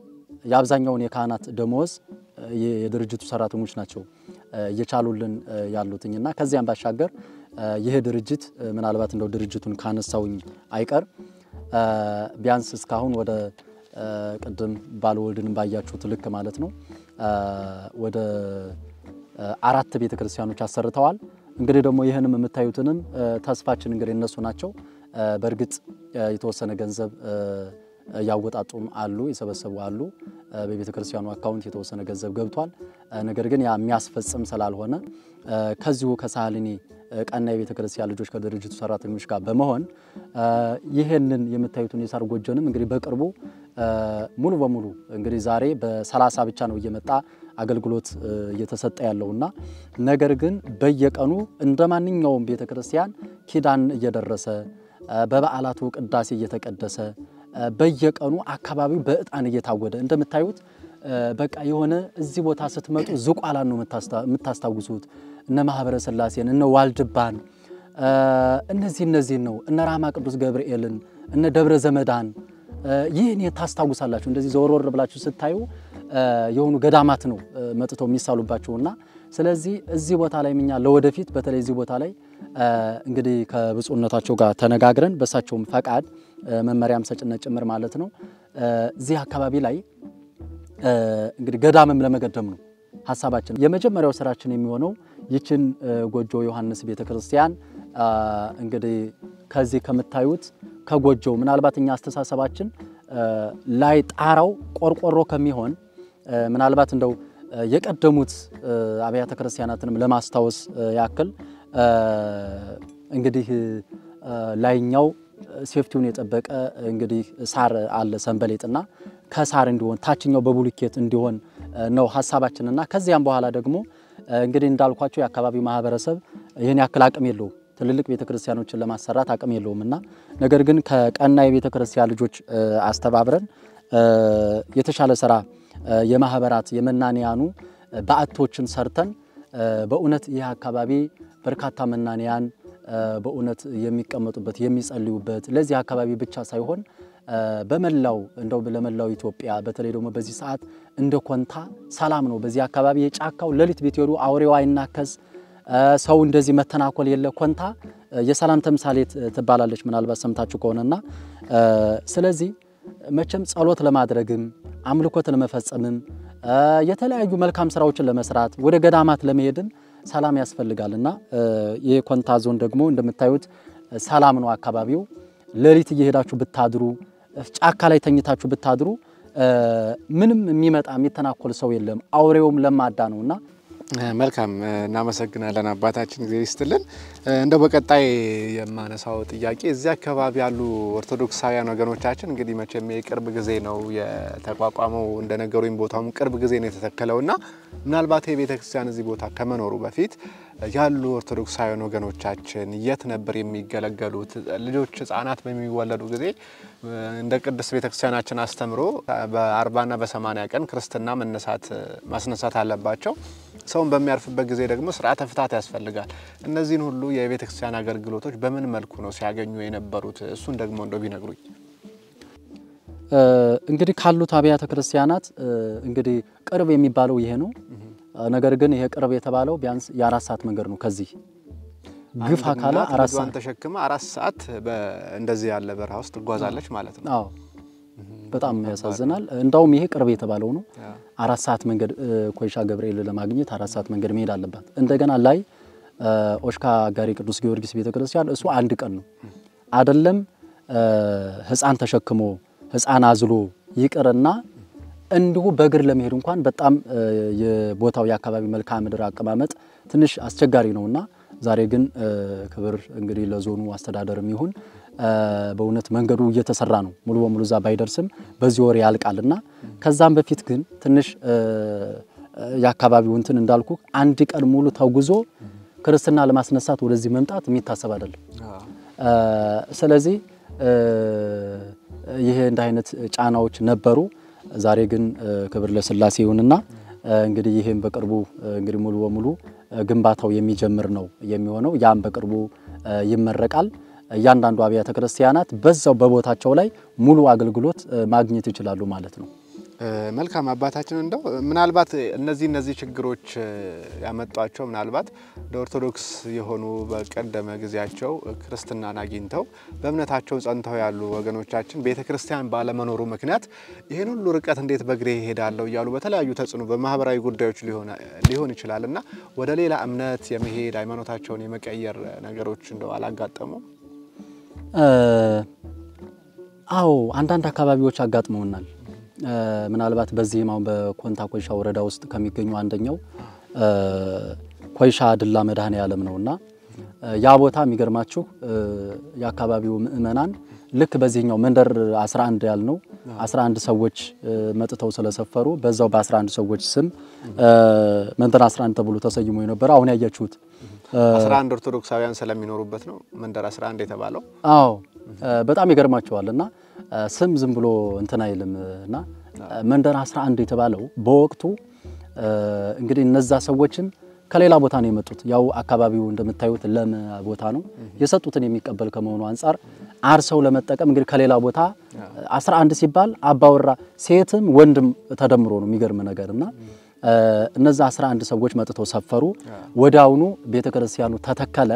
የአብዛኛውን የካህናት ደሞዝ የድርጅቱ ሰራተኞች ናቸው እየቻሉልን ያሉትኝና ከዚያም ባሻገር ይሄ ድርጅት ምናልባት እንደው ድርጅቱን ካነሳውኝ አይቀር ቢያንስ እስካሁን ወደ ቅድም ባለወልድን ባያችሁት ልክ ማለት ነው ወደ አራት ቤተክርስቲያኖች አሰርተዋል። እንግዲህ ደግሞ ይሄንም የምታዩትንም ተስፋችን እንግዲህ እነሱ ናቸው። በርግጥ የተወሰነ ገንዘብ ያወጣጡም አሉ ይሰበሰቡ አሉ በቤተክርስቲያኑ አካውንት የተወሰነ ገንዘብ ገብቷል። ነገር ግን ያ የሚያስፈጽም ስላልሆነ ከዚሁ ከሳህልኒ ቀና የቤተክርስቲያን ልጆች ከድርጅቱ ሰራተኞች ጋር በመሆን ይሄንን የምታዩትን የሳር ጎጆንም እንግዲህ በቅርቡ ሙሉ በሙሉ እንግዲህ ዛሬ በሰላሳ ብቻ ነው እየመጣ አገልግሎት እየተሰጠ ያለውና ነገር ግን በየቀኑ እንደማንኛውም ቤተክርስቲያን ኪዳን እየደረሰ በበዓላቱ ቅዳሴ እየተቀደሰ በየቀኑ አካባቢው በእጣን እየታወደ እንደምታዩት በቃ የሆነ እዚህ ቦታ ስትመጡ ዝቋላን ነው የምታስታውሱት እነ ማህበረ ስላሴን እነ ዋልድባን እነዚህ እነዚህ ነው እነ ራማ ቅዱስ ገብርኤልን እነ ደብረ ዘመዳን ይህን ታስታውሳላችሁ። እንደዚህ ዘወርወር ብላችሁ ስታዩ የሆኑ ገዳማት ነው መጥተው የሚሳሉባቸውና ስለዚህ እዚህ ቦታ ላይ ምኛ ለወደፊት በተለይ እዚህ ቦታ ላይ እንግዲህ ከብፁዕነታቸው ጋር ተነጋግረን በሳቸውም ፈቃድ መመሪያም ሰጭነት ጭምር ማለት ነው እዚህ አካባቢ ላይ እንግዲህ ገዳምም ለመገደም ነው ሐሳባችን። የመጀመሪያው ስራችን የሚሆነው ይችን ጎጆ ዮሐንስ ቤተክርስቲያን እንግዲህ ከዚህ ከምታዩት ከጎጆው ምናልባት እኛ አስተሳሰባችን ላይ ጣራው ቆርቆሮ ከሚሆን ምናልባት እንደው የቀደሙት አብያተ ክርስቲያናትንም ለማስታወስ ያክል እንግዲህ ላይኛው ሴፍቲውን የጠበቀ እንግዲህ ሳር አለ ሰንበሌጥና ከሳር እንዲሆን ታችኛው በቡልኬት እንዲሆን ነው ሐሳባችንና ከዚያም በኋላ ደግሞ እንግዲህ እንዳልኳችሁ የአካባቢው ማህበረሰብ ይሄን ያክል አቅም የለው ትልልቅ ቤተክርስቲያኖችን ለማሰራት አቅም የለውምና ነገር ግን ከቀና የቤተክርስቲያን ልጆች አስተባብረን የተሻለ ስራ የማህበራት የመናንያኑ በአቶችን ሰርተን በእውነት ይህ አካባቢ በርካታ መናንያን በእውነት የሚቀመጡበት የሚጸልዩበት ለዚህ አካባቢ ብቻ ሳይሆን በመላው እንደው ለመላው ኢትዮጵያ በተለይ ደግሞ በዚህ ሰዓት እንደ ኮንታ ሰላም ነው። በዚህ አካባቢ የጫካው ለሊት ቢትወዱ አውሬው አይናከስ ሰው እንደዚህ መተናኮል የለ ኮንታ የሰላም ተምሳሌት ትባላለች ምናልባት ሰምታችሁ ከሆነና ስለዚህ መቼም ጸሎት ለማድረግም አምልኮት ለመፈጸምም የተለያዩ መልካም ስራዎችን ለመስራት ወደ ገዳማት ለመሄድም ሰላም ያስፈልጋልና የኮንታ ዞን ደግሞ እንደምታዩት ሰላም ነው አካባቢው። ለሊት እየሄዳችሁ ብታድሩ ጫካ ላይ ተኝታችሁ ብታድሩ ምንም የሚመጣ የሚተናኮል ሰው የለም አውሬውም ለማዳ ነውና መልካም እናመሰግናለን አባታችን ጊዜ ይስጥልን። እንደው በቀጣይ የማነሳው ጥያቄ እዚህ አካባቢ ያሉ ኦርቶዶክሳውያን ወገኖቻችን እንግዲህ መቼም የቅርብ ጊዜ ነው የተቋቋመው እንደነገሩኝ ቦታውም ቅርብ ጊዜ ነው የተተከለውና ምናልባት የቤተክርስቲያን እዚህ ቦታ ከመኖሩ በፊት ያሉ ኦርቶዶክሳውያን ወገኖቻችን የት ነበር የሚገለገሉት? ልጆች ህፃናት በሚወለዱ ጊዜ እንደ ቅድስት ቤተክርስቲያናችን አስተምሮ በ40 እና በ80 ቀን ክርስትና መነሳት ማስነሳት አለባቸው። ሰውን በሚያርፍበት ጊዜ ደግሞ ስርዓተ ፍታት ያስፈልጋል። እነዚህን ሁሉ የቤተክርስቲያን አገልግሎቶች በምን መልኩ ነው ሲያገኙ የነበሩት? እሱን ደግሞ እንደው ቢነግሩኝ። እንግዲህ ካሉት አብያተ ክርስቲያናት እንግዲህ ቅርብ የሚባለው ይሄ ነው። ነገር ግን ይሄ ቅርብ የተባለው ቢያንስ የአራት ሰዓት መንገድ ነው። ከዚህ ግፋ ካለ አራት ሰዓት ተሸክማ አራት ሰዓት በእንደዚህ ያለ በረሃ ውስጥ ተጓዛለች ማለት ነው። አዎ በጣም ያሳዝናል። እንዳውም ይሄ ቅርብ የተባለው ነው። አራት ሰዓት መንገድ ኮይሻ ገብርኤል ለማግኘት አራት ሰዓት መንገድ መሄድ አለባት። እንደገና ላይ ኦሽካ ጋሪ ቅዱስ ጊዮርጊስ ቤተክርስቲያን እሱ አንድ ቀን ነው አይደለም ህፃን ተሸክሞ ህፃን አዝሎ ይቅርና እንዲሁ በእግር ለመሄድ እንኳን በጣም የቦታው የአካባቢ መልክዓ ምድር አቀማመጥ ትንሽ አስቸጋሪ ነውና ዛሬ ግን ክብር እንግዲህ ለዞኑ አስተዳደርም ይሁን በእውነት መንገዱ እየተሰራ ነው። ሙሉ በሙሉ ዛ ባይደርስም በዚህ ወር ያልቃልና ከዛም በፊት ግን ትንሽ ያካባቢው እንትን እንዳልኩ አንድ ቀን ሙሉ ተጉዞ ክርስትና ለማስነሳት ወደዚህ መምጣት የሚታሰብ አይደለም። ስለዚህ ይሄ እንደ አይነት ጫናዎች ነበሩ። ዛሬ ግን ክብር ለስላሴ ይሁንና እንግዲህ ይሄን በቅርቡ እንግዲህ ሙሉ በሙሉ ግንባታው የሚጀምር ነው የሚሆነው። ያም በቅርቡ ይመረቃል። እያንዳንዱ አብያተ ክርስቲያናት በዛው በቦታቸው ላይ ሙሉ አገልግሎት ማግኘት ይችላሉ ማለት ነው። መልካም አባታችን እንደው ምናልባት እነዚህ እነዚህ ችግሮች ያመጣቸው ምናልባት ኦርቶዶክስ የሆኑ በቀደመ ጊዜያቸው ክርስትናን አግኝተው በእምነታቸው ጸንተው ያሉ ወገኖቻችን ቤተክርስቲያን ባለመኖሩ ምክንያት ይሄን ሁሉ ርቀት እንዴት በእግሬ እሄዳለሁ እያሉ በተለያዩ ተጽዕኖ በማህበራዊ ጉዳዮች ሊሆን ሊሆን ይችላልና ወደ ሌላ እምነት የመሄድ ሃይማኖታቸውን የመቀየር ነገሮች እንደው አላጋጠሙ? አዎ አንዳንድ አካባቢዎች አጋጥመውናል። ምናልባት በዚህም አሁን በኮንታ ኮይሻ ወረዳ ውስጥ ከሚገኙ አንደኛው ኮይሻ ድላ መድኃኔ ዓለም ነውና ያ ቦታ የሚገርማችሁ የአካባቢው ምእመናን ልክ በዚህኛው መንደር አስራ አንድ ያልነው አስራ አንድ ሰዎች መጥተው ስለሰፈሩ በዛው በ11 ሰዎች ስም መንደር አስራ አንድ ተብሎ ተሰይሞ የነበረ አሁን ያያችሁት አስራ አንድ ኦርቶዶክሳውያን ስለሚኖሩበት ነው መንደር አስራ አንድ የተባለው። አዎ በጣም ይገርማቸዋልና ስም ዝም ብሎ እንትና አይልምና መንደር አስራ አንድ የተባለው በወቅቱ እንግዲህ እነዛ ሰዎችን ከሌላ ቦታ ነው የመጡት። ያው አካባቢው እንደምታዩት ለም ቦታ ነው የሰጡትን የሚቀበል ከመሆኑ አንፃር አርሰው ለመጠቀም እንግዲህ ከሌላ ቦታ አስራ አንድ ሲባል አባወራ ሴትም ወንድም ተደምሮ ነው የሚገርም ነገርና እነዛ አስራ አንድ ሰዎች መጥተው ሰፈሩ። ወዳውኑ ቤተክርስቲያኑ ተተከለ።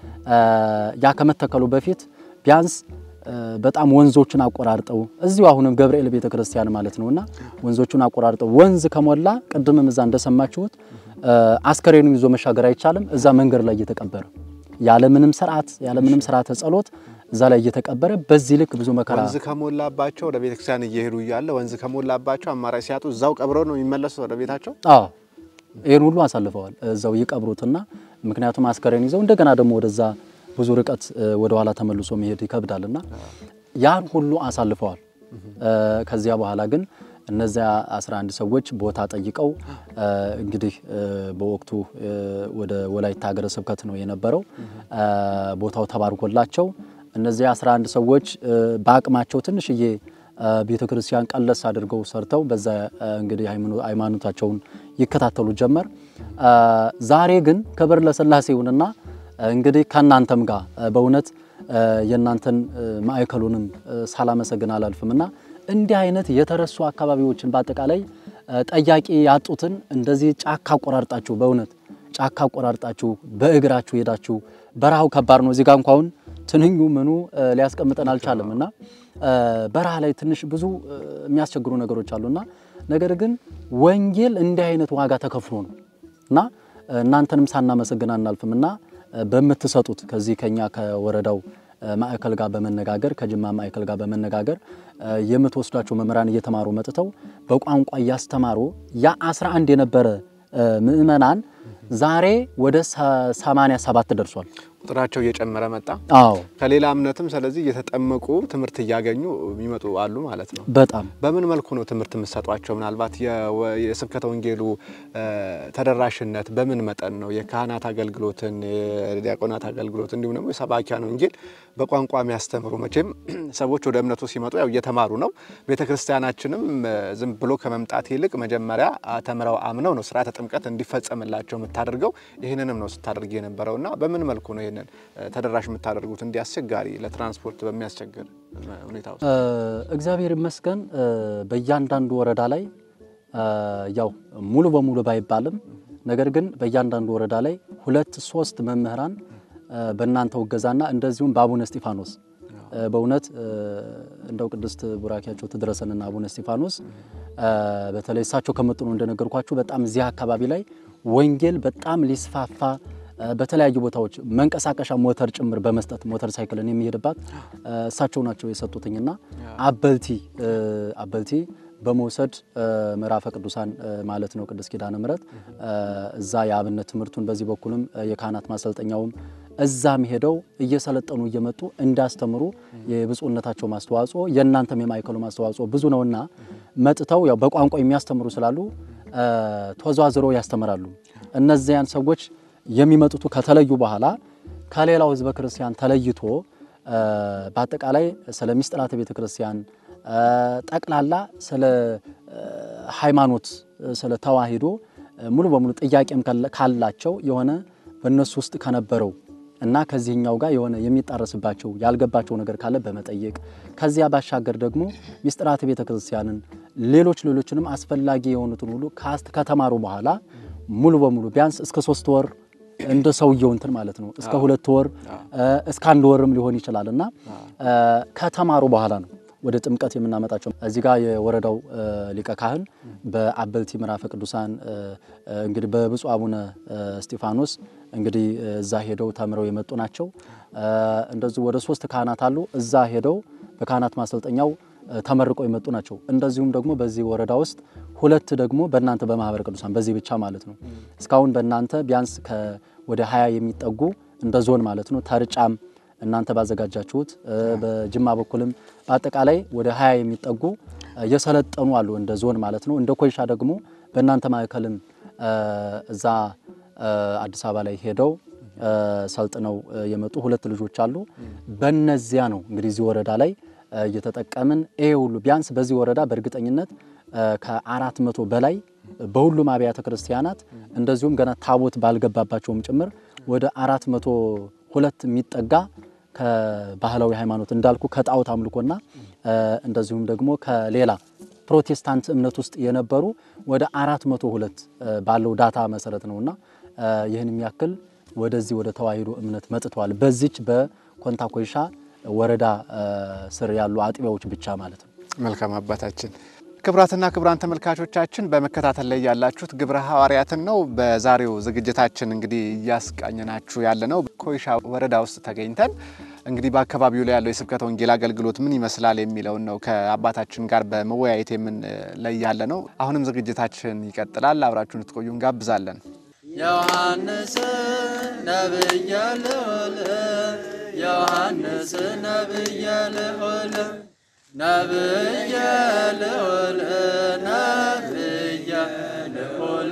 ያ ከመተከሉ በፊት ቢያንስ በጣም ወንዞችን አቆራርጠው እዚሁ አሁንም ገብርኤል ቤተክርስቲያን ማለት ነውና ወንዞቹን አቆራርጠው ወንዝ ከሞላ ቀድመም እዛ እንደሰማችሁት አስከሬኑ ይዞ መሻገር አይቻልም። እዛ መንገድ ላይ እየተቀበረ ያለ ምንም ሥርዓት ያለ ምንም ሥርዓተ ጸሎት እዛ ላይ እየተቀበረ በዚህ ልክ ብዙ መከራ ወንዝ ከሞላባቸው ወደ ቤተክርስቲያን እየሄዱ ይያለ ወንዝ ከሞላባቸው አማራጭ ሲያጡ እዛው ቀብረው ነው የሚመለሱት ወደ ቤታቸው። አዎ ይሄን ሁሉ አሳልፈዋል እዛው ይቀብሩትና ምክንያቱም አስከሬኑ ይዘው እንደገና ደግሞ ወደዛ ብዙ ርቀት ወደ ኋላ ተመልሶ መሄድ ይከብዳልና ያን ሁሉ አሳልፈዋል። ከዚያ በኋላ ግን እነዚያ አስራ አንድ ሰዎች ቦታ ጠይቀው እንግዲህ በወቅቱ ወደ ወላይታ ሀገረ ስብከት ነው የነበረው ቦታው ተባርኮላቸው እነዚያ አስራ አንድ ሰዎች በአቅማቸው ትንሽዬ ቤተክርስቲያን ቀለስ አድርገው ሰርተው በዛ እንግዲህ ሃይማኖታቸውን ይከታተሉ ጀመር። ዛሬ ግን ክብር ለሥላሴ ይሁንና እንግዲህ ከናንተም ጋር በእውነት የናንተን ማዕከሉንም ሳላመሰግን አላልፍምና እንዲህ አይነት የተረሱ አካባቢዎችን በአጠቃላይ ጠያቂ ያጡትን እንደዚህ ጫካ ቆራርጣችሁ በእውነት ጫካ ቆራርጣችሁ በእግራችሁ ሄዳችሁ በረሃው ከባድ ነው። እዚህ ጋር እንኳን ትንኙ ምኑ ሊያስቀምጠን አልቻለምና በረሃ ላይ ትንሽ ብዙ የሚያስቸግሩ ነገሮች አሉና ነገር ግን ወንጌል እንዲህ አይነት ዋጋ ተከፍሎ ነውና እናንተንም ሳናመሰግን አናልፍምና በመተሰጡት ከዚህ ከኛ ከወረዳው ማዕከል ጋር በመነጋገር ከጅማ ማዕከል ጋር በመነጋገር የምትወስዷቸው መምህራን እየተማሩ መጥተው በቋንቋ ያስተማሩ ያ አስራ አንድ የነበረ ምእመናን ዛሬ ወደ ሰማንያ ሰባት ደርሷል። ቁጥራቸው እየጨመረ መጣ። አዎ ከሌላ እምነትም ስለዚህ እየተጠመቁ ትምህርት ያገኙ የሚመጡ አሉ ማለት ነው። በጣም በምን መልኩ ነው ትምህርት መስጠቷቸው? ምናልባት የስብከተ ወንጌሉ ተደራሽነት በምን መጠን ነው? የካህናት አገልግሎትን የዲያቆናት አገልግሎት እንዲሁም ደግሞ የሰባኪያን ወንጌል በቋንቋ የሚያስተምሩ መቼም ሰዎች ወደ እምነቱ ሲመጡ ያው እየተማሩ ነው። ቤተክርስቲያናችንም ዝም ብሎ ከመምጣት ይልቅ መጀመሪያ ተምረው አምነው ነው ሥርዓተ ጥምቀት እንዲፈጸምላቸው የምታደርገው። ይሄንንም ነው ስታደርግ የነበረውና በምን መልኩ ነው ተደራሽ የምታደርጉት እንዲያስቸጋሪ ለትራንስፖርት በሚያስቸግር ሁኔታ ውስጥ? እግዚአብሔር ይመስገን በእያንዳንዱ ወረዳ ላይ ያው ሙሉ በሙሉ ባይባልም ነገር ግን በእያንዳንዱ ወረዳ ላይ ሁለት ሶስት መምህራን በእናንተው ገዛና እንደዚሁም በአቡነ እስጢፋኖስ በእውነት እንደው ቅድስት ቡራኪያቸው ተድረሰንና አቡነ እስጢፋኖስ በተለይ እሳቸው ከመጡ ነው እንደነገርኳችሁ በጣም እዚህ አካባቢ ላይ ወንጌል በጣም ሊስፋፋ በተለያዩ ቦታዎች መንቀሳቀሻ ሞተር ጭምር በመስጠት ሞተር ሳይክልን የሚሄድባት እሳቸው ናቸው የሰጡትኝና አበልቲ አበልቲ በመውሰድ ምዕራፈ ቅዱሳን ማለት ነው ቅዱስ ኪዳነ ምሕረት እዛ ያብነት ትምህርቱን በዚህ በኩልም የካህናት ማሰልጠኛውም እዛም ሄደው እየሰለጠኑ እየመጡ እንዳስተምሩ የብፁዕነታቸው ማስተዋጽኦ የናንተም የማይከሉ ማስተዋጽኦ ብዙ ነውና መጥተው ያው በቋንቋ የሚያስተምሩ ስላሉ ተዟዝሮ ያስተምራሉ። እነዚያን ሰዎች የሚመጡት ከተለዩ በኋላ ከሌላው ህዝበ ክርስቲያን ተለይቶ በአጠቃላይ ስለ ምስጢራተ ቤተ ክርስቲያን ጠቅላላ ስለ ሃይማኖት ስለ ተዋሂዶ ሙሉ በሙሉ ጥያቄም ካላቸው የሆነ በእነሱ ውስጥ ከነበረው እና ከዚህኛው ጋር የሆነ የሚጣረስባቸው ያልገባቸው ነገር ካለ በመጠየቅ ከዚያ ባሻገር ደግሞ ምስጢራተ ቤተ ክርስቲያንን ሌሎች ሌሎችንም አስፈላጊ የሆኑትን ሁሉ ካስት ከተማሩ በኋላ ሙሉ በሙሉ ቢያንስ እስከ ሶስት ወር እንደ ሰውየው እንትን ማለት ነው እስከ ሁለት ወር እስከ አንድ ወርም ሊሆን ይችላልና ከተማሩ በኋላ ነው ወደ ጥምቀት የምናመጣቸው። እዚህ ጋር የወረዳው ሊቀ ካህን በአበልቲ ምዕራፈ ቅዱሳን እንግዲህ በብፁዕ አቡነ እስጢፋኖስ እንግዲህ እዛ ሄደው ተምረው የመጡ ናቸው። እንደዚህ ወደ ሶስት ካህናት አሉ እዛ ሄደው በካህናት ማሰልጠኛው ተመርቀው የመጡ ናቸው። እንደዚሁም ደግሞ በዚህ ወረዳ ውስጥ ሁለት ደግሞ በእናንተ በማህበረ ቅዱሳን በዚህ ብቻ ማለት ነው እስካሁን በእናንተ ቢያንስ ከወደ ሃያ የሚጠጉ እንደ ዞን ማለት ነው ተርጫም እናንተ ባዘጋጃችሁት በጅማ በኩልም በአጠቃላይ ወደ ሃያ የሚጠጉ የሰለጠኑ አሉ እንደ ዞን ማለት ነው። እንደ ኮይሻ ደግሞ በእናንተ ማዕከልም እዛ አዲስ አበባ ላይ ሄደው ሰልጥነው የመጡ ሁለት ልጆች አሉ። በእነዚያ ነው እንግዲህ እዚህ ወረዳ ላይ እየተጠቀምን ይሄ ሁሉ ቢያንስ በዚህ ወረዳ በእርግጠኝነት ከአራት መቶ በላይ በሁሉም አብያተ ክርስቲያናት እንደዚሁም ገና ታቦት ባልገባባቸውም ጭምር ወደ አራት መቶ ሁለት የሚጠጋ ከባህላዊ ሃይማኖት እንዳልኩ ከጣዖት አምልኮና እንደዚሁም ደግሞ ከሌላ ፕሮቴስታንት እምነት ውስጥ የነበሩ ወደ አራት መቶ ሁለት ባለው ዳታ መሰረት ነውና ይሄን የሚያክል ወደዚህ ወደ ተዋሂዶ እምነት መጥተዋል በዚች በኮንታ ኮይሻ ወረዳ ስር ያሉ አጥቢያዎች ብቻ ማለት ነው። መልካም አባታችን ክብራትና ክብራን ተመልካቾቻችን በመከታተል ላይ ያላችሁት ግብረ ሐዋርያትን ነው። በዛሬው ዝግጅታችን እንግዲህ ያስቃኘናችሁ ያለነው ኮይሻ ወረዳ ውስጥ ተገኝተን እንግዲህ በአካባቢው ላይ ያለው የስብከተ ወንጌል አገልግሎት ምን ይመስላል የሚለው ነው ከአባታችን ጋር በመወያየት ምን ላይ ያለነው። አሁንም ዝግጅታችን ይቀጥላል። አብራችሁን ትቆዩ እንጋብዛለን። ዮሐንስ ነብይ ለሆነ ዮሐንስ ነብይ ለሆነ ነብይ ለሆነ ነብይ ለሆነ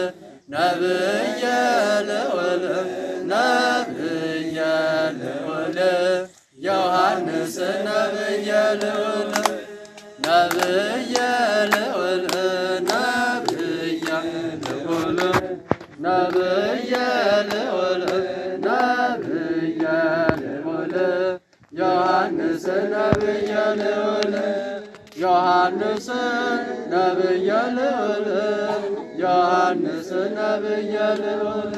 ነብይ ለሆነ ነብይ ለሆነ ዮሐንስ ነብይ ለሆነ ነብይ ለሆነ ነብይ ለሆነ ነብይ ለሆነ ነብይ ለሆነ ዮሐንስ ነብይ ለሆነ ዮሐንስ ነብይ ለሆነ ዮሐንስ ነብይ ለሆነ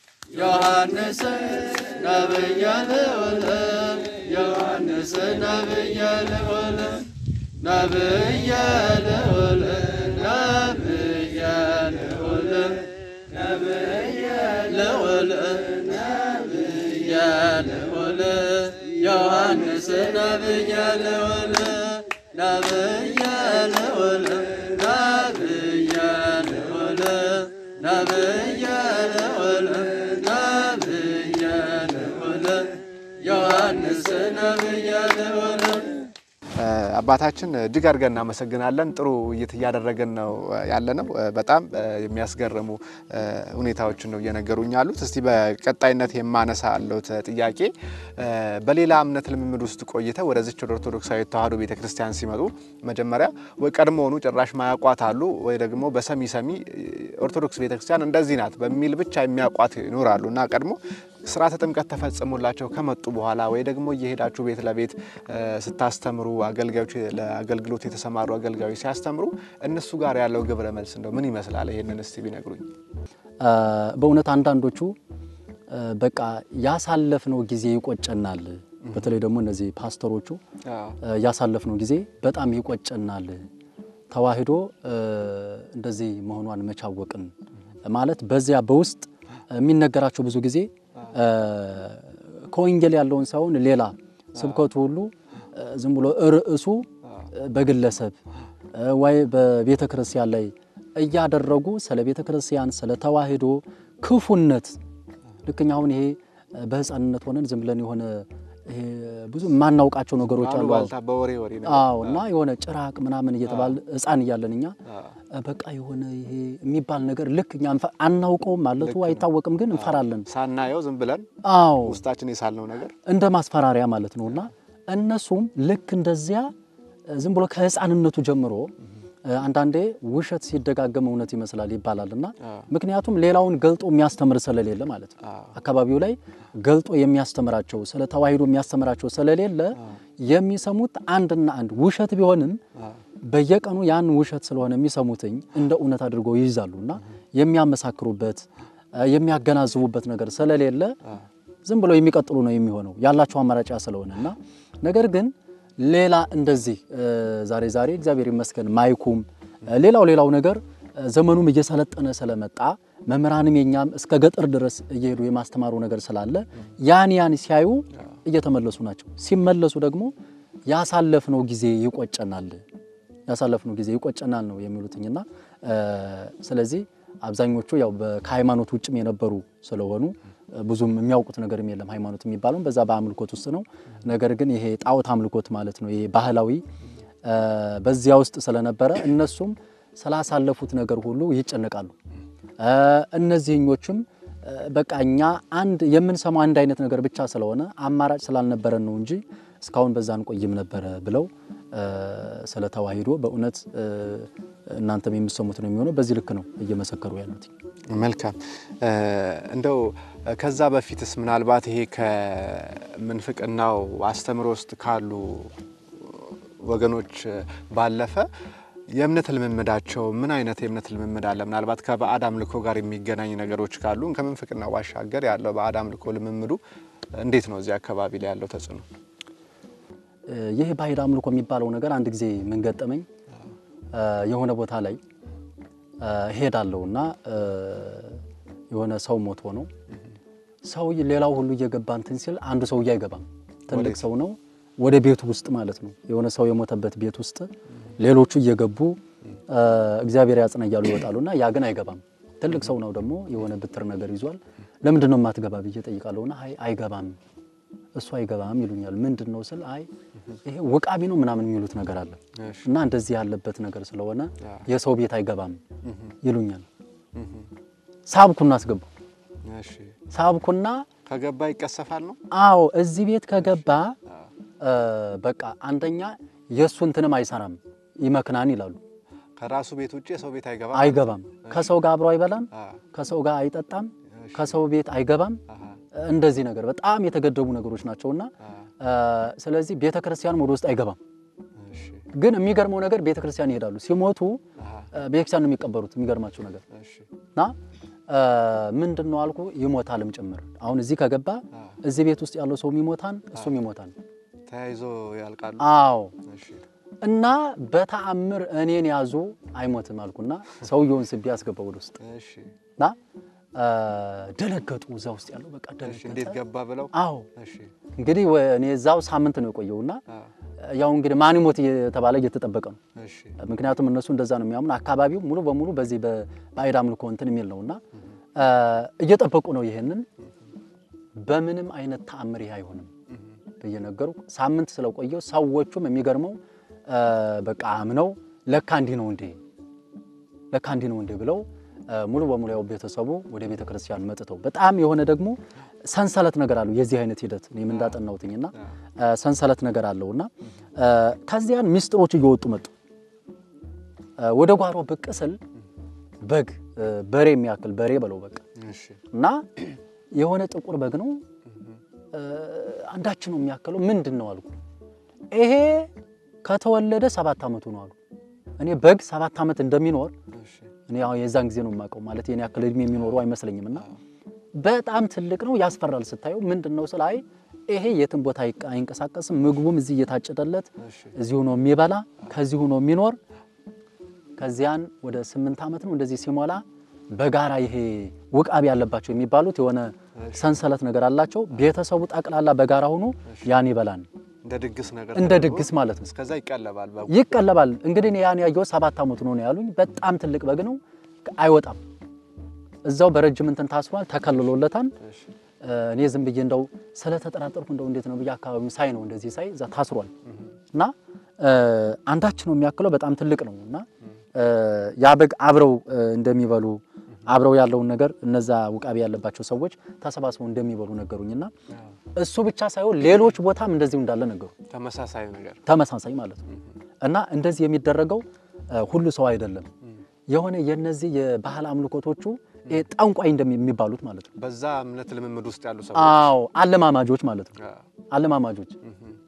ዮሐንስ ነብይ ለሆነ ዮሐንስ ነብይ ለሆነ ነብይ ለሆነ ነብይ ለሆነ ነብይ ለሆነ ነብይ ለሆነ ዮሐንስ ነብይ ለሆነ ነብይ ለሆነ ነብይ ለሆነ ነብይ ለሆነ ነብይ ለሆነ ዮሐንስ ነብይ ለሆነ አባታችን እጅግ አድርገን እናመሰግናለን። ጥሩ ውይይት እያደረገን ነው ያለነው። በጣም የሚያስገርሙ ሁኔታዎችን ነው እየነገሩኝ ያሉት። እስቲ በቀጣይነት የማነሳለው ጥያቄ በሌላ እምነት ልምምድ ውስጥ ቆይተ ወደዚህ ኦርቶዶክሳዊ ተዋህዶ ቤተክርስቲያን ሲመጡ መጀመሪያ ወይ ቀድሞውኑ ጭራሽ ማያቋት አሉ ወይ ደግሞ በሰሚ ሰሚ ኦርቶዶክስ ቤተክርስቲያን እንደዚህ ናት በሚል ብቻ የሚያቋት ይኖራሉና ቀድሞ ስርዓተ ጥምቀት ተፈጽሞላቸው ከመጡ በኋላ ወይ ደግሞ እየሄዳችሁ ቤት ለቤት ስታስተምሩ አገልጋዮች ለአገልግሎት የተሰማሩ አገልጋዮች ሲያስተምሩ እነሱ ጋር ያለው ግብረ መልስ እንደው ምን ይመስላል? ይሄንን እስቲ ቢነግሩኝ። በእውነት አንዳንዶቹ በቃ ያሳለፍነው ጊዜ ይቆጨናል። በተለይ ደግሞ እነዚህ ፓስተሮቹ ያሳለፍነው ጊዜ በጣም ይቆጨናል። ተዋህዶ እንደዚህ መሆኗን መቻወቅን ማለት በዚያ በውስጥ የሚነገራቸው ብዙ ጊዜ ከወንጌል ያለውን ሳይሆን ሌላ ስብከቱ ሁሉ ዝም ብሎ ርዕሱ በግለሰብ ወይ በቤተ ክርስቲያን ላይ እያደረጉ ስለ ቤተ ክርስቲያን ስለ ተዋህዶ ክፉነት ልክኛ አሁን ይሄ በህፃንነት ሆነን ዝም ብለን የሆነ ይሄ ብዙ ማናውቃቸው ነገሮች አሉ። አዎ እና የሆነ ጭራቅ ምናምን እየተባለ ህፃን እያለንኛ በቃ የሆነ ይሄ የሚባል ነገር ልክኛ አናውቀውም ማለቱ አይታወቅም ግን እንፈራለን ሳናየው ዝም ብለን አዎ ውስጣችን የሳልነው ነገር እንደ ማስፈራሪያ ማለት ነውና እነሱም ልክ እንደዚያ ዝም ብሎ ከህፃንነቱ ጀምሮ አንዳንዴ ውሸት ሲደጋገም እውነት ይመስላል ይባላልና ምክንያቱም ሌላውን ገልጦ የሚያስተምር ስለሌለ ማለት ነው። አካባቢው ላይ ገልጦ የሚያስተምራቸው ስለ ተዋህዶ የሚያስተምራቸው ስለሌለ የሚሰሙት አንድና አንድ ውሸት ቢሆንም በየቀኑ ያን ውሸት ስለሆነ የሚሰሙትኝ እንደ እውነት አድርገው ይይዛሉና የሚያመሳክሩበት የሚያገናዝቡበት ነገር ስለሌለ ዝም ብለው የሚቀጥሉ ነው የሚሆነው ያላቸው አማራጭ ስለሆነና ነገር ግን ሌላ እንደዚህ ዛሬ ዛሬ እግዚአብሔር ይመስገን ማይኩም ሌላው ሌላው ነገር ዘመኑም እየሰለጠነ ስለመጣ መምህራንም የኛም እስከ ገጠር ድረስ እየሄዱ የማስተማሩ ነገር ስላለ ያን ያን ሲያዩ እየተመለሱ ናቸው ሲመለሱ ደግሞ ያሳለፍነው ጊዜ ይቆጨናል ያሳለፍነው ጊዜ ይቆጨናል ነው የሚሉትኝና ስለዚህ አብዛኞቹ ያው በሃይማኖት ውጭም የነበሩ ስለሆኑ ብዙም የሚያውቁት ነገር የለም ሃይማኖት የሚባለው በዛ በአምልኮት ውስጥ ነው ነገር ግን ይሄ ጣዖት አምልኮት ማለት ነው ይሄ ባህላዊ በዚያ ውስጥ ስለነበረ እነሱም ስላሳለፉት ነገር ሁሉ ይጨነቃሉ እነዚህኞችም በቃኛ አንድ የምንሰማው አንድ አይነት ነገር ብቻ ስለሆነ አማራጭ ስላልነበረን ነው እንጂ እስካሁን በዛን ቆይም ነበር ብለው ስለተዋሂዶ በእውነት እናንተም የምትሰሙት ነው የሚሆነው በዚህ ልክ ነው እየመሰከሩ ያሉት መልካም እንደው ከዛ በፊትስ ምናልባት ይሄ ከመንፍቅናው አስተምሮ ውስጥ ካሉ ወገኖች ባለፈ የእምነት ልምምዳቸው ምን አይነት የእምነት ልምምድ አለ ምናልባት ከባዕድ አምልኮ ጋር የሚገናኝ ነገሮች ካሉ ከመንፍቅና ዋሻገር ያለው ባዕድ አምልኮ ልምምዱ እንዴት ነው እዚህ አካባቢ ላይ ያለው ተጽዕኖ ይሄ ባዕድ አምልኮ የሚባለው ነገር አንድ ጊዜ ምን ገጠመኝ የሆነ ቦታ ላይ ሄዳለውና የሆነ ሰው ሞቶ ነው ሰው ሌላው ሁሉ እየገባ እንትን ሲል አንዱ ሰው አይገባም ትልቅ ሰው ነው ወደ ቤቱ ውስጥ ማለት ነው የሆነ ሰው የሞተበት ቤት ውስጥ ሌሎቹ እየገቡ እግዚአብሔር ያጽናያሉ ይወጣሉና ያ ግን አይገባም ትልቅ ሰው ነው ደግሞ የሆነ ብትር ነገር ይዟል ለምንድን ነው ማትገባ ብዬ ጠይቃለውና አይ አይገባም እሱ አይገባም ይሉኛል ምንድነው ስል አይ ይሄ ወቃቢ ነው ምናምን የሚሉት ነገር አለ እና እንደዚህ ያለበት ነገር ስለሆነ የሰው ቤት አይገባም ይሉኛል ሳብኩና አስገቡ እሺ ሳብኩና ከገባ ይቀሰፋል ነው አዎ እዚህ ቤት ከገባ በቃ አንደኛ የሱ እንትንም አይሰራም ይመክናን ይላሉ ከራሱ ቤት ውጪ የሰው ቤት አይገባም አይገባም ከሰው ጋር አብሮ አይበላም ከሰው ጋር አይጠጣም ከሰው ቤት አይገባም እንደዚህ ነገር በጣም የተገደቡ ነገሮች ናቸውና ስለዚህ ቤተክርስቲያን ወደ ውስጥ አይገባም እሺ ግን የሚገርመው ነገር ቤተክርስቲያን ይሄዳሉ ሲሞቱ ቤተክርስቲያን ነው የሚቀበሩት የሚገርማቸው ነገር እሺና ምንድነው አልኩ ይሞታልም ጭምር አሁን እዚህ ከገባ እዚህ ቤት ውስጥ ያለው ሰው ይሞታን እሱም ይሞታል ታይዞ ያልቃሉ አዎ እሺ እና በተአምር እኔን ያዙ አይሞትም አልኩና ሰውየውን ስቢ ያስገባው ወደ ውስጥ እሺና ደነገጡ እዛው ውስጥ ያለው በቃ ደነገጠ እንዴት ገባ ብለው አዎ እሺ እንግዲህ እኔ እዛው ሳምንት ነው የቆየውና ያው እንግዲህ ማን ይሞት የተባለ እየተጠበቀ ነው እሺ ምክንያቱም እነሱ እንደዛ ነው የሚያምኑ አካባቢው ሙሉ በሙሉ በዚህ በባዕድ አምልኮ እንትን የሚል ነውና እየተጠበቁ ነው ይሄንን በምንም አይነት ተአምር ይሄ አይሆንም በየነገሩ ሳምንት ስለቆየው ሰዎቹም የሚገርመው በቃ አምነው ለካ እንዲ ነው እንዴ ለካ እንዲ ነው እንዴ ብለው ሙሉ በሙሉ ያው ቤተሰቡ ወደ ቤተክርስቲያን መጥተው በጣም የሆነ ደግሞ ሰንሰለት ነገር አለው የዚህ አይነት ሂደት እኔም እንዳጠናውትኝና ሰንሰለት ነገር አለውና ከዚያን ሚስጥሮች እየወጡ መጡ ወደ ጓሮ በቅስል በግ በሬ የሚያክል በሬ በለው በቃ እሺ እና የሆነ ጥቁር በግ ነው አንዳች ነው የሚያከለው ምንድነው አልኩ ይሄ ከተወለደ ሰባት አመቱ ነው አሉ እኔ በግ ሰባት አመት እንደሚኖር እሺ እኔ ያው የዛን ጊዜ ነው ማቀው ማለት የኔ ያክል እድሜ የሚኖሩ አይመስለኝምና በጣም ትልቅ ነው ያስፈራል ስታዩ ምንድነው ስላይ ይሄ የትም ቦታ አይንቀሳቀስም ምግቡም እዚህ እየታጨደለት እዚሁ ነው የሚበላ ከዚሁ ነው የሚኖር ከዚያን ወደ ስምንት አመት ነው እንደዚህ ሲሞላ በጋራ ይሄ ውቃቢ ያለባቸው የሚባሉት የሆነ ሰንሰለት ነገር አላቸው ቤተሰቡ ጠቅላላ በጋራ ሆኖ ያን ይበላል እንደ ድግስ ነገር እንደ ድግስ ማለት ነው እስከዛ ይቀለባል በጉ ይቀለባል እንግዲህ ያን ያየው ሰባት አመት ነው ያሉኝ በጣም ትልቅ በግ ነው አይወጣም እዛው በረጅም እንትን ታስሯል ተከልሎለታል እኔ ዝም ብዬ እንደው ስለተጠራጠርኩ እንደው እንዴት ነው ብዬ አካባቢው ሳይ ነው እንደዚህ ሳይ እዛ ታስሯል እና አንዳች ነው የሚያክለው በጣም ትልቅ ነውና ያ በግ አብረው እንደሚበሉ አብረው ያለው ነገር እነዛ ውቃቢ ያለባቸው ሰዎች ተሰባስበው እንደሚበሉ ነገሩኝና እሱ ብቻ ሳይሆን ሌሎች ቦታም እንደዚህ እንዳለ ነገሩ ተመሳሳይ ነገር ተመሳሳይ ማለት ነው እና እንደዚህ የሚደረገው ሁሉ ሰው አይደለም የሆነ የነዚህ የባህል አምልኮቶቹ ጠንቋይ እንደሚባሉት ማለት ነው በዛ እምነት ልምምድ ውስጥ ያሉ ሰዎች አዎ አለማማጆች ማለት ነው አለማማጆች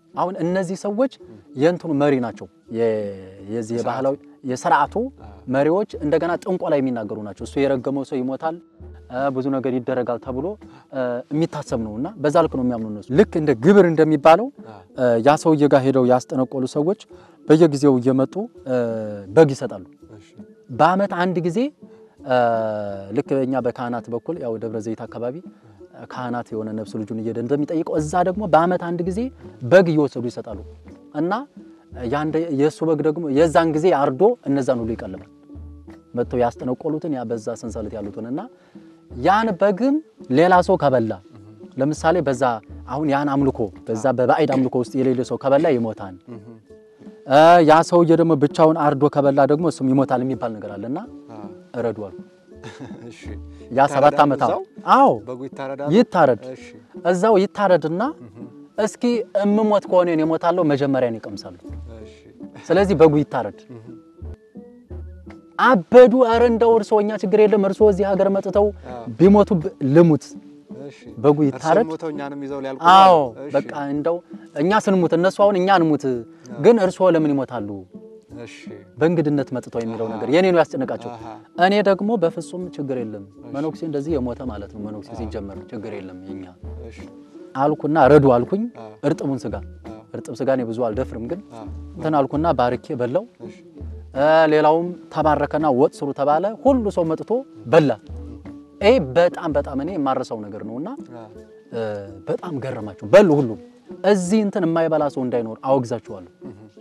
አሁን እነዚህ ሰዎች የእንትኑ መሪ ናቸው የዚህ የባህላዊ የሥርዓቱ መሪዎች እንደገና ጥንቆላ የሚናገሩ ናቸው እሱ የረገመው ሰው ይሞታል ብዙ ነገር ይደረጋል ተብሎ የሚታሰብ ነውና በዛ ልክ ነው የሚያምኑ ነው ልክ እንደ ግብር እንደሚባለው ያ ሰውዬ ጋር ሄደው ያስጠነቆሉ ሰዎች በየጊዜው እየመጡ በግ ይሰጣሉ በአመት አንድ ጊዜ ልክኛ በካህናት በኩል ያው ደብረ ዘይት አካባቢ ካህናት የሆነ ነፍስ ልጁን እየደ እንደሚጠይቀው እዛ ደግሞ በአመት አንድ ጊዜ በግ ይወሰዱ ይሰጣሉ እና ያንደ የሱ በግ ደግሞ የዛን ጊዜ አርዶ እነዛን ሁሉ ይቀልባል መጥተው ያስጠነቆሉትን ያ በዛ ሰንሰለት ያሉትንና ያን በግም ሌላ ሰው ከበላ ለምሳሌ በዛ አሁን ያን አምልኮ በዛ በባዕድ አምልኮ ውስጥ የሌለ ሰው ከበላ ይሞታል ያ ሰውዬ ደግሞ ብቻውን አርዶ ከበላ ደግሞ እሱም ይሞታል የሚባል ነገር አለና እረዷል እሺ ያ ሰባት አመት አዎ በጉ ይታረዳል ይታረድ እሺ እዛው ይታረድና እስኪ እምሞት ከሆነ እኔ ሞታለሁ መጀመሪያን ይቀምሳሉ እሺ ስለዚህ በጉ ይታረድ አበዱ አረ እንደው እርሶኛ ችግር የለም እርሶ እዚህ ሀገር መጥተው ቢሞቱ ልሙት እሺ በጉ ይታረድ ሞተውኛንም ይዘው ሊያልቁ አዎ በቃ እንደው እኛ ስንሙት እነሱ አሁን እኛ እንሙት ግን እርሶ ለምን ይሞታሉ እሺ በእንግድነት መጥተው የሚለው ነገር የኔ ነው ያስጨነቃቸው እኔ ደግሞ በፍጹም ችግር የለም መኖክሲ እንደዚህ የሞተ ማለት ነው መኖክሲ ሲጀመር ችግር የለም የኛ እሺ አልኩና ረዱ አልኩኝ እርጥሙን ስጋ እርጥም ስጋ ነው ብዙ አልደፍርም ግን እንትን አልኩና ባርኬ በላው እሺ ሌላውም ተባረከና ወጥ ስሩ ተባለ ሁሉ ሰው መጥቶ በላ ኤ በጣም በጣም እኔ ማረሳው ነገር ነውና በጣም ገረማቸው በሉ ሁሉ እዚህ እንትን የማይበላ ሰው እንዳይኖር አወግዛቸዋለሁ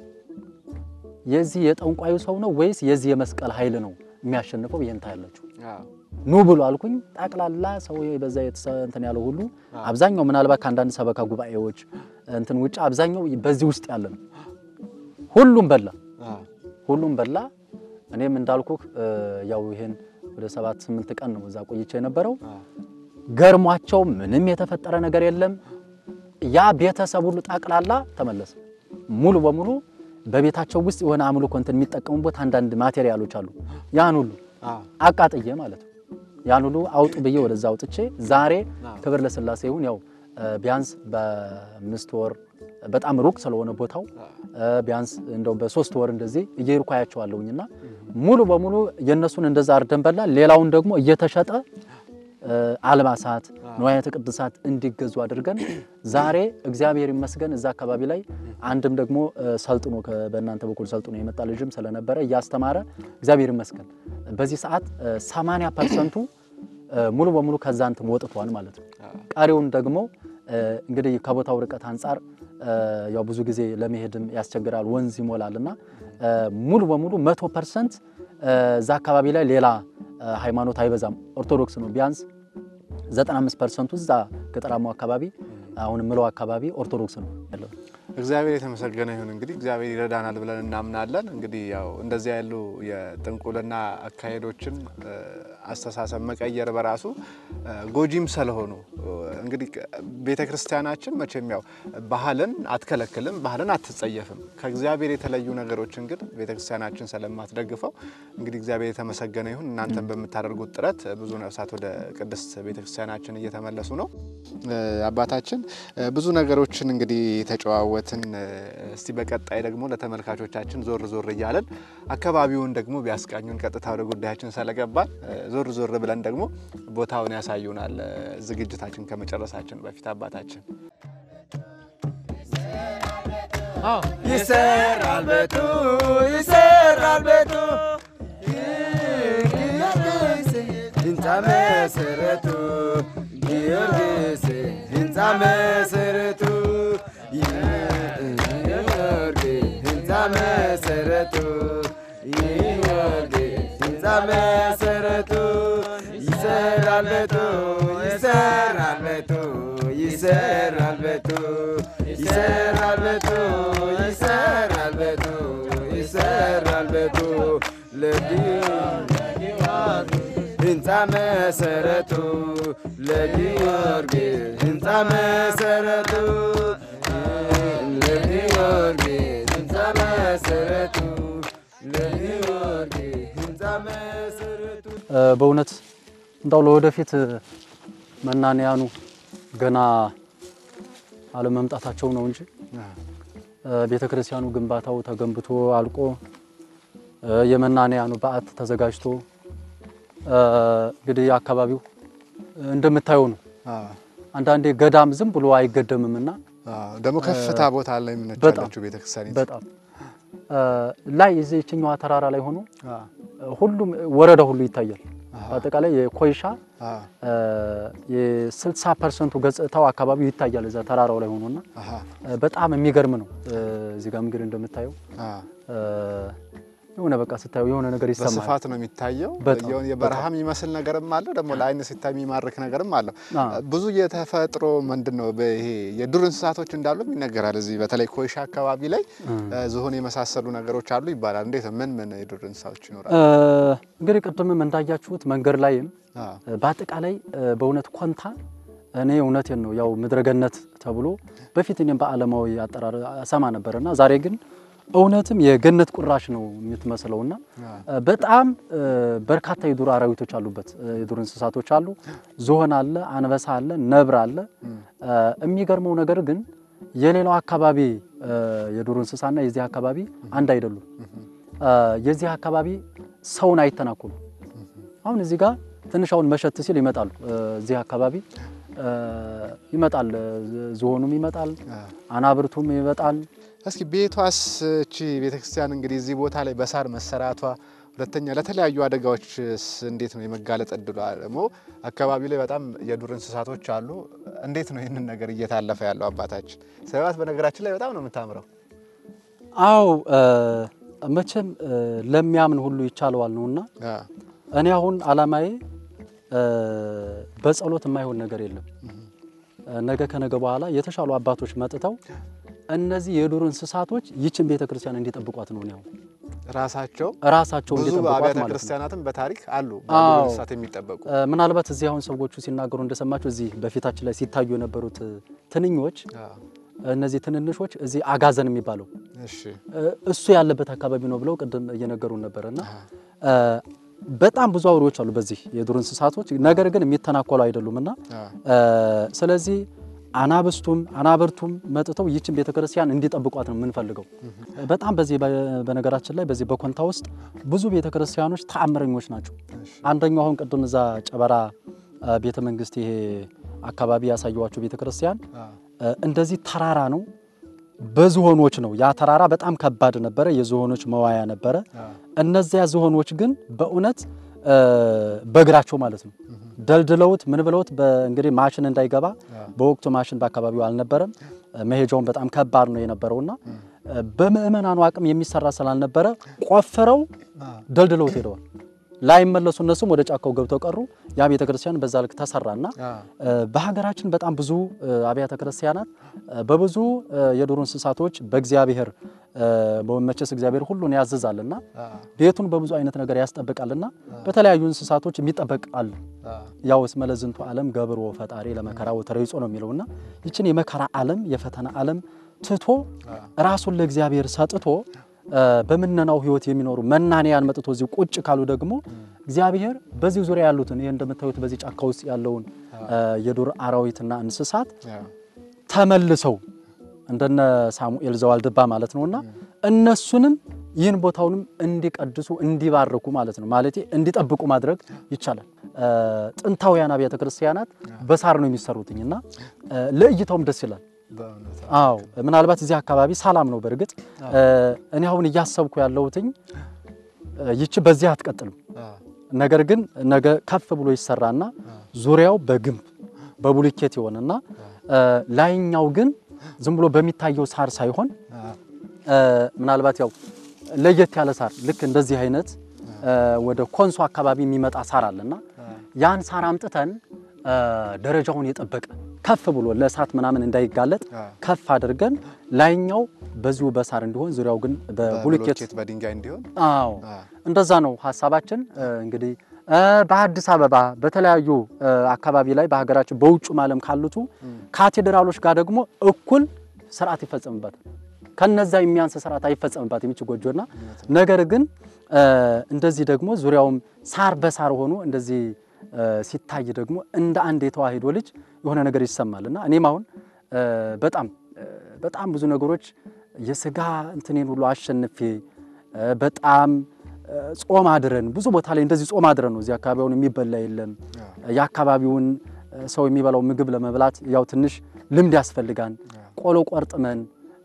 የዚህ የጠንቋዩ ሰው ነው ወይስ የዚህ የመስቀል ኃይል ነው የሚያሸንፈው ይሄን ታያላችሁ ኑ ብሎ አልኩኝ ታቅላላ ሰው በዛ እንትን ያለው ሁሉ አብዛኛው ምናልባት ካንዳንድ ሰበካ ጉባኤዎች እንትን ውጭ አብዛኛው በዚህ ውስጥ ያለ ነው ሁሉም በላ ሁሉም በላ እኔም እንዳልኩ ያው ይሄን ወደ ሰባት ስምንት ቀን ነው እዛ ቆይቼ የነበረው ገርሟቸው ምንም የተፈጠረ ነገር የለም ያ ቤተሰብ ሁሉ ታቅላላ ተመለሰ ሙሉ በሙሉ በቤታቸው ውስጥ የሆነ አምልኮ እንትን የሚጠቀሙበት አንዳንድ ማቴሪያሎች አሉ ያን ሁሉ አቃጥዬ ማለት ነው ያን ሁሉ አውጡ በየ ወደዛ አውጥቼ ዛሬ ክብር ለስላሴ ይሁን ያው ቢያንስ በአምስት ወር በጣም ሩቅ ስለሆነ ቦታው ቢያንስ እንደው በሶስት ወር እንደዚህ እየርኩ ያያቸዋለሁኝና ሙሉ በሙሉ የነሱን እንደዛ አርደን በላ ሌላውን ደግሞ እየተሸጠ አልባሳት ንዋያተ ቅድሳት እንዲገዙ አድርገን ዛሬ እግዚአብሔር ይመስገን እዛ አካባቢ ላይ አንድም ደግሞ ሰልጥኖ በእናንተ በኩል ሰልጥኖ የመጣ ልጅም ስለነበረ ያስተማረ እግዚአብሔር ይመስገን በዚህ ሰዓት ሰማንያ ፐርሰንት ሙሉ በሙሉ ከዛንት ወጥቷል ማለት ነው ቃሪውን ደግሞ እንግዲህ ከቦታው ርቀት አንፃር ያው ብዙ ጊዜ ለመሄድም ያስቸግራል ወንዝ ይሞላልና ሙሉ በሙሉ መቶ ፐርሰንት ዛ አካባቢ ላይ ሌላ ሃይማኖት አይበዛም ኦርቶዶክስ ነው ቢያንስ ዘጠና አምስት ፐርሰንት እዛ ገጠራማው አካባቢ አሁን ምለው አካባቢ ኦርቶዶክስ ነው ያለው እግዚአብሔር የተመሰገነ ይሁን እንግዲህ እግዚአብሔር ይረዳናል ብለን እናምናለን እንግዲህ ያው እንደዚህ ያሉ የጥንቁልና አካሄዶችን አስተሳሰብ መቀየር በራሱ ጎጂም ስለሆኑ እንግዲህ ቤተክርስቲያናችን መቼም ያው ባህልን አትከለክልም ባህልን አትጸየፍም ከእግዚአብሔር የተለዩ ነገሮችን ግን ቤተክርስቲያናችን ስለማትደግፈው እንግዲህ እግዚአብሔር የተመሰገነ ይሁን እናንተም በመታደርጉት ጥረት ብዙ ነፍሳት ወደ ቅድስት ቤተክርስቲያናችን እየተመለሱ ነው አባታችን ብዙ ነገሮችን እንግዲህ ተጨዋወትን እስቲ በቀጣይ ደግሞ ለተመልካቾቻችን ዞር ዞር ይያለን አካባቢውን ደግሞ ቢያስቃኙን ቀጥታ ወደ ጉዳያችን ሰለገባን ዞር ዞር ብለን ደግሞ ቦታውን ያሳዩናል ዝግጅታችን ከመጨረሳችን በፊት አባታችን አዎ ይሰራል ቤቱ ይሰራል ቤቱ ጊዮርጊስ ህንጻ መሰረቱ ጊዮርጊስ ህንጻ መሰረቱ ጊዮርጊስ ህንጻ መሰረቱ ጊዮርጊስ ህንጻ መሰረቱ ይሰራል ቤቱ ይሰራል ቤቱ ይሰራል ቤቱ ይሰራል ቤቱ ይሰራል ቤቱ ይሰራል ቤቱ ለጊዮርጊስ ህንጻ መሰረቱ ለጊዮርጊስ ህንጻ መሰረቱ ለጊዮርጊስ ህንጻ መሰረቱ ለጊዮርጊስ ህንጻ መሰረቱ በእውነት እንዳው ለወደፊት መናንያኑ ገና አለ መምጣታቸው ነው እንጂ ቤተክርስቲያኑ ግንባታው ተገንብቶ አልቆ የመናንያኑ በዓት ተዘጋጅቶ እንግዲህ አካባቢው እንደምታዩ ነው። አንዳንዴ ገዳም ዝም ብሎ አይገደምምና ደሞ ከፍታ ቦታ ላይ ምንጫለችው ቤተክርስቲያን በጣም ላይ እዚህኛው ተራራ ላይ ሆኖ ሁሉም ወረዳ ሁሉ ይታያል። በአጠቃላይ የኮይሻ የ60 ፐርሰንት ገጽታው አካባቢው ይታያል እዛ ተራራው ላይ ሆኖና በጣም የሚገርም ነው። እዚህ ጋር እንግዲህ እንደምታዩ የሆነ በቃ ስታዩ የሆነ ነገር ይሰማል። በስፋት ነው የሚታየው። የሆነ የበረሃም ይመስል ነገርም አለ ደሞ ለአይን ሲታይ የሚማርክ ነገርም አለ። ብዙ የተፈጥሮ ምንድነው በይሄ የዱር እንስሳቶች እንዳሉ ይነገራል። እዚህ በተለይ ኮይሻ አካባቢ ላይ ዝሆን የመሳሰሉ ነገሮች አሉ ይባላል። እንዴት ምን ምን የዱር እንስሳቶች ይኖራሉ? እንግዲህ ቅድምም እንዳያችሁት መንገድ ላይም በአጠቃላይ በእውነት ኮንታ እኔ እውነቴን ነው ያው ምድረገነት ተብሎ በፊት እኔም በአለማዊ አጠራር ሰማ ነበርና ዛሬ ግን እውነትም የገነት ቁራሽ ነው የምትመስለውና በጣም በርካታ የዱር አራዊቶች አሉበት። የዱር እንስሳቶች አሉ። ዝሆን አለ፣ አንበሳ አለ፣ ነብር አለ። የሚገርመው ነገር ግን የሌላው አካባቢ የዱር እንስሳና የዚህ አካባቢ አንድ አይደሉም። የዚህ አካባቢ ሰውን አይተናኮሉ። አሁን እዚህ ጋር ትንሽ አሁን መሸት ሲል ይመጣሉ። እዚህ አካባቢ ይመጣል፣ ዝሆኑም ይመጣል፣ አናብርቱም ይመጣል። እስኪ ቤቷስ እቺ ቤተክርስቲያን እንግዲህ እዚህ ቦታ ላይ በሳር መሰራቷ ሁለተኛ ለተለያዩ አደጋዎችስ እንዴት ነው የመጋለጥ እድሏ? ደግሞ አካባቢ ላይ በጣም የዱር እንስሳቶች አሉ። እንዴት ነው ይሄንን ነገር እየታለፈ ያለው አባታችን? ሰባት በነገራችን ላይ በጣም ነው የምታምረው። አው መቼም ለሚያምን ሁሉ ይቻላል ነውና እኔ አሁን አላማዬ በጸሎት የማይሆን ነገር የለም። ነገ ከነገ በኋላ የተሻሉ አባቶች መጥተው እነዚህ የዱር እንስሳቶች ይችን ቤተክርስቲያን እንዲጠብቋት ነው ነው ራሳቸው ራሳቸው እንዲጠብቋት ማለት ነው። ቤተክርስቲያናትም በታሪክ አሉ በዱር እንስሳት የሚጠበቁ። ምናልባት እዚህ አሁን ሰዎቹ ሲናገሩ እንደሰማችሁ እዚህ በፊታችን ላይ ሲታዩ የነበሩት ትንኞች እነዚህ ትንንሾች እዚህ አጋዘን የሚባለው እሺ እሱ ያለበት አካባቢ ነው ብለው ቀደም እየነገሩን ነበርና በጣም ብዙ አውሬዎች አሉ በዚህ የዱር እንስሳቶች። ነገር ግን የሚተናኮሉ አይደሉምና ስለዚህ አናብስቱም አናብርቱም መጥተው ይችን ቤተክርስቲያን እንዲጠብቋት ነው የምንፈልገው። በጣም በዚህ በነገራችን ላይ በዚህ በኮንታ ውስጥ ብዙ ቤተክርስቲያኖች ተአምረኞች ናቸው። አንደኛው አሁን ቀደም እዛ ጨበራ ቤተ መንግስት ይሄ አካባቢ ያሳየዋቸው ቤተክርስቲያን እንደዚህ ተራራ ነው፣ በዝሆኖች ነው። ያ ተራራ በጣም ከባድ ነበረ፣ የዝሆኖች መዋያ ነበረ። እነዚያ ዝሆኖች ግን በእውነት በእግራቸው ማለት ነው ደልድለውት ምን ብለውት በእንግዲህ ማሽን እንዳይገባ በወቅቱ ማሽን በአካባቢው አልነበረም። መሄጃውን በጣም ከባድ ነው የነበረውና በመእመናኑ አቅም የሚሰራ ስላልነበረ ቆፍረው ደልድለውት ሄደዋል። ላይመለሱ እነሱም ወደ ጫካው ገብተው ቀሩ። ያ ቤተክርስቲያን በዛ ልክ ተሰራና በሀገራችን በጣም ብዙ አብያተ ክርስቲያናት በብዙ የዱር እንስሳቶች በእግዚአብሔር በመቸስ እግዚአብሔር ሁሉን ያዘዛልና ቤቱን በብዙ አይነት ነገር ያስጠብቃልና በተለያዩ እንስሳቶች የሚጠበቃል። ያውስ መለዝንቱ ዓለም ገብሮ ፈጣሪ ለመከራው ተረይጾ ነው የሚለውና ይችን የመከራ ዓለም የፈተና ዓለም ትቶ ራሱን ለእግዚአብሔር ሰጥቶ በመናናው ህይወት የሚኖሩ መናንያን መጥቶ እዚህ ቁጭ ካሉ ደግሞ እግዚአብሔር በዚህ ዙሪያ ያሉትን ይሄ እንደምታዩት በዚህ ጫካ ውስጥ ያለውን የዱር አራዊትና እንስሳት ተመልሰው እንደነ ሳሙኤል ዘዋልድባ ማለት ነውና እነሱንም ይህን ቦታውንም እንዲቀድሱ እንዲባርኩ ማለት ነው ማለት እንዲጠብቁ ማድረግ ይቻላል። ጥንታውያን አብያተ ክርስቲያናት በሳር ነው የሚሰሩትኝና ለእይታውም ደስ ይላል። አው ምናልባት እዚህ አካባቢ ሰላም ነው በርግጥ እኔ አሁን እያሰብኩ ያለውትኝ ይቺ በዚህ አትቀጥልም። ነገር ግን ነገ ከፍ ብሎ ይሰራና ዙሪያው በግንብ በቡልኬት ይሆንና ላይኛው ግን ዝም ብሎ በሚታየው ሳር ሳይሆን ምናልባት ያው ለየት ያለ ሳር ልክ እንደዚህ አይነት ወደ ኮንሶ አካባቢ የሚመጣ ሳር አለና ያን ሳር አምጥተን ደረጃውን የጠበቀ ከፍ ብሎ ለሳት ምናምን እንዳይጋለጥ ከፍ አድርገን ላይኛው በዚሁ በሳር እንዲሆን ዙሪያው ግን በቡልኬት በድንጋይ እንዲሆን አዎ እንደዛ ነው ሐሳባችን። እንግዲህ በአዲስ አበባ በተለያዩ አካባቢ ላይ በሀገራችን በውጭ ማለም ካሉቱ ካቴድራሎች ጋር ደግሞ እኩል ሥርዓት ይፈጸምባታል። ከነዛ የሚያንስ ሥርዓት አይፈጸምባት የሚች ጎጆና ነገር ግን እንደዚህ ደግሞ ዙሪያውም ሳር በሳር ሆኖ እንደዚህ ሲታይ ደግሞ እንደ አንድ የተዋሂዶ ልጅ የሆነ ነገር ይሰማልና እኔም አሁን በጣም በጣም ብዙ ነገሮች የስጋ እንትኔን ሁሉ አሸንፌ በጣም ጾም አድረን ብዙ ቦታ ላይ እንደዚህ ጾም አድረን ነው እዚህ አካባቢውን የሚበላ የለም ያካባቢውን ሰው የሚበላው ምግብ ለመብላት ያው ትንሽ ልምድ ያስፈልጋን ቆሎ ቆርጥመን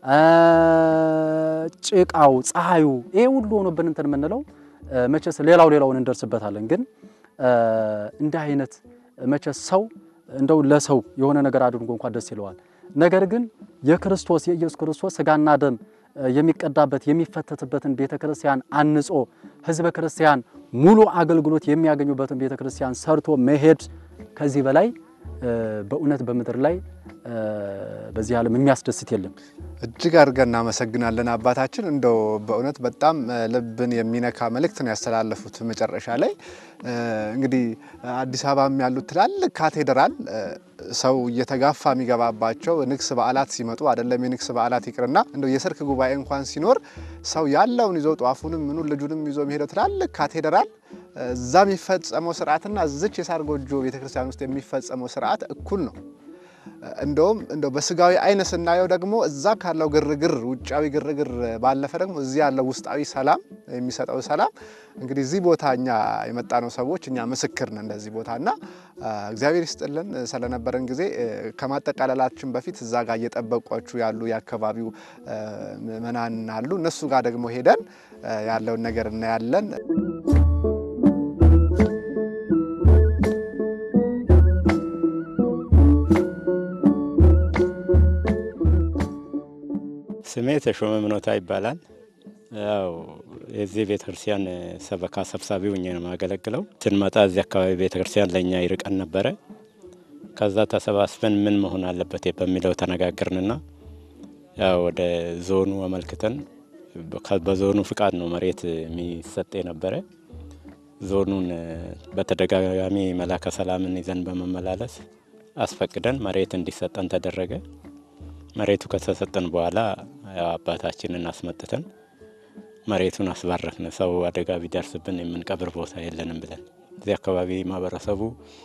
ጭቃው ፀሐዩ ይሄ ሁሉ ሆኖብን እንትን ምንለው መቸስ ሌላው ሌላውን እንደርስበታለን ግን እንደ አይነት መቸስ ሰው እንደው ለሰው የሆነ ነገር አድርጎ እንኳን ደስ ይለዋል ነገር ግን የክርስቶስ የኢየሱስ ክርስቶስ ስጋና ደም የሚቀዳበት የሚፈተትበትን ቤተክርስቲያን አንጾ ህዝበ ክርስቲያን ሙሉ አገልግሎት የሚያገኙበትን ቤተክርስቲያን ሰርቶ መሄድ ከዚህ በላይ በእውነት በመድር ላይ በዚህ ዓለም የሚያስደስት የለም እጅግ አድርገን እናመሰግናለን አባታችን እንደው በእውነት በጣም ልብን የሚነካ መልእክት ነው ያስተላለፉት መጨረሻ ላይ እንግዲህ አዲስ አበባም ያሉት ትላልቅ ካቴድራል ሰው እየተጋፋ የሚገባባቸው ንግስ በዓላት ሲመጡ አይደለም የንግስ በዓላት ይቅርና እንደው የሰርክ ጉባኤ እንኳን ሲኖር ሰው ያለውን ይዞ ጧፉንም ምኑን ልጁንም ይዞ የሚሄደው ትላልቅ ካቴድራል እዛም ይፈጸመው ስርዓትና እዚች የሳር ጎጆ ቤተክርስቲያን ውስጥ የሚፈጸመው ስርዓት እኩል ነው እንደውም እንደው በስጋዊ አይነ ስናየው ደግሞ እዛ ካለው ግርግር ውጫዊ ግርግር ባለፈ ደግሞ እዚህ ያለው ውስጣዊ ሰላም የሚሰጠው ሰላም እንግዲህ እዚህ ቦታኛ የመጣነው ሰዎች እኛ ምስክር ነን እንደዚህ ቦታና እግዚአብሔር ይስጥልን ስለነበረን ጊዜ ከማጠቃለላችን በፊት እዛ ጋር እየጠበቋችሁ ያሉ ያከባቢው መናን አሉ እነሱ ጋር ደግሞ ሄደን ያለውን ነገር እናያለን ስሜ ተሾመ ምኖታ ይባላል ያው የዚህ ቤተክርስቲያን ሰበካ ሰብሳቢ ሆኜ ነው ማገለግለው ስንመጣ እዚህ አካባቢ ቤተክርስቲያን ለኛ ይርቀን ነበር ከዛ ተሰባስበን ምን መሆን አለበት በሚለው ተነጋገርንና ያው ወደ ዞኑ አመልክተን በዞኑ ፍቃድ ነው መሬት የሚሰጥ ነበር ዞኑን በተደጋጋሚ መላከ ሰላምን ይዘን በመመላለስ አስፈቅደን መሬት እንዲሰጠን ተደረገ መሬቱ ከተሰጠን በኋላ አባታችንን አስመጥተን መሬቱን አስባረክን ሰው አደጋ ቢደርስብን የምንቀብር ቦታ የለንም ብለን እዚህ አካባቢ ማበረሰቡ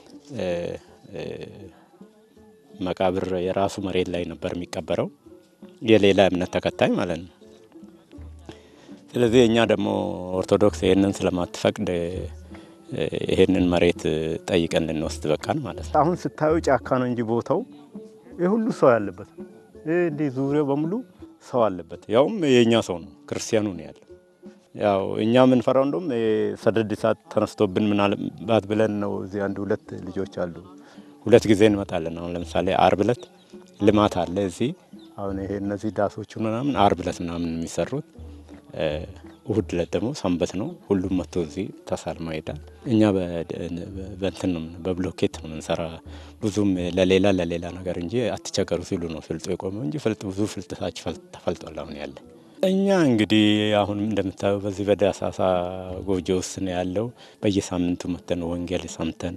መቃብር የራሱ መሬት ላይ ነበር የሚቀበረው የሌላ እምነት ተከታይ ማለት ነው ስለዚህ እኛ ደግሞ ኦርቶዶክስ ይሄንን ስለማትፈቅድ ይሄንን መሬት ጠይቀን ልንወስድ በቃን ማለት ነው አሁን ስታዩ ጫካ ነው እንጂ ቦታው የሁሉ ሰው ያለበት እንዴ ዙሪያው በሙሉ ሰው አለበት ያውም የኛ ሰው ነው ክርስቲያኑ ነው ያለው ያው እኛ ምን ፈራው እንደም ሰደድ ሰዓት ተነስቶብን ምን አለባት ብለን ነው እዚህ አንድ ሁለት ልጆች አሉ ሁለት ጊዜ እንመጣለን አሁን ለምሳሌ አርብ ዕለት ልማት አለ እዚህ አሁን ይሄ እነዚህ ዳሶቹ ምናምን አርብ ዕለት ምናምን የሚሰሩት እሁድ ዕለት ደግሞ ሰንበት ነው ሁሉም መጥቶ እዚህ ተሳልማ ይዳል እኛ በእንትን ነው በብሎኬት ነው እንሰራ ብዙም ለሌላ ለሌላ ነገር እንጂ አትቸገሩ ሲሉ ነው ፍልጥ የቆመው እንጂ ፍልጥ ብዙ ፍልጥ ታች ተፈልጧል አሁን ያለ እኛ እንግዲህ አሁን እንደምታዩ በዚህ በዳሳሳ ጎጆ ውስጥ ነው ያለው በየሳምንቱ መተን ወንጌል ሰምተን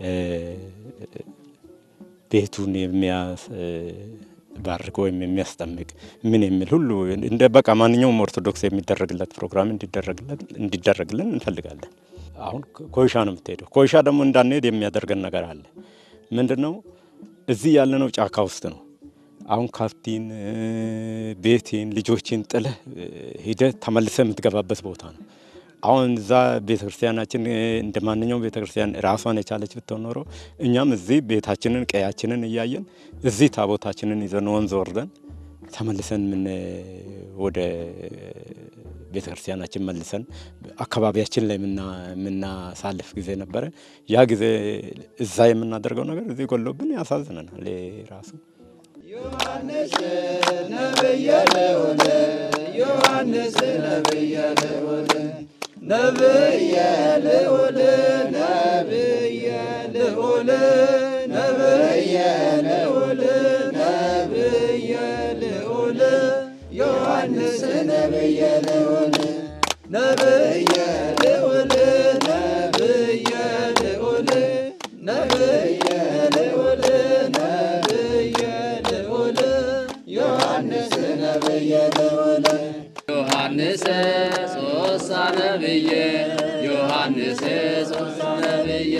ቤቱን የሚያስ ባርኮ የሚያስጠምቅ ምን የሚል ሁሉ እንደ በቃ ማንኛውም ኦርቶዶክስ የሚደረግለት ፕሮግራም እንዲደረግለት እንዲደረግልን እንፈልጋለን አሁን ኮይሻ ነው የምትሄደው ኮይሻ ደግሞ እንዳንሄድ የሚያደርገን ነገር አለ ምንድነው እዚህ ያለነው ጫካ ውስጥ ነው አሁን ካርቲን ቤቴን ልጆችን ጥለ ሄደ ተመልሰ የምትገባበት ቦታ ነው አሁን ዛ ቤተክርስቲያናችን እንደማንኛውም ቤተክርስቲያን ራሷን የቻለች ብትሆን ኖሮ እኛም እዚህ ቤታችንን ቀያችንን እያየን እዚህ ታቦታችንን ይዘን ወንዝ ወርደን ተመልሰን ምን ወደ ቤተክርስቲያናችን መልሰን አካባቢያችን ላይ ምንና ምንና ሳልፍ ጊዜ ነበር ያ ጊዜ እዛ የምናደርገው ነገር እዚህ ጎሎብን ያሳዝነናል ራሱ ዮሐንስ ነብይ ለሆነ ዮሐንስ ነብይ ለሆነ ነብይ ለሆነ ነብይ ለሆነ ነብይ ለሆነ ነብይ ለሆነ ዮሐንስ ነብይ ለሆነ ነብይ ለሆነ ነብይ ለሆነ ነብይ ለሆነ ነብይ ለሆነ ዮሐንስ ነብይ ለሆነ ዮሐንስ ሶሳ ነብይ ዮሐንስ ሶሳ ነብይ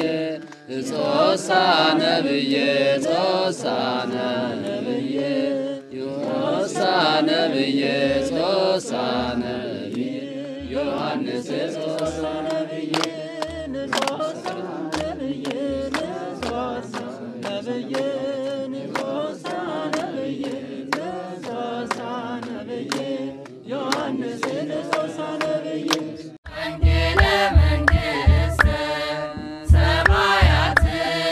ሶሳ ነብይ ሶሳ ነብይ ሶሳነ ብዬ ሶሳነ ብዬ ዮሐንስ ሶሳነ ብዬ ሶሳነ ብዬ ሶሳነ ብዬ ሶሳነ ብዬ ሶሳነ ብዬ ዮሐንስ ሶሳነ ብዬ አንጌለ መንግሥተ ሰማያት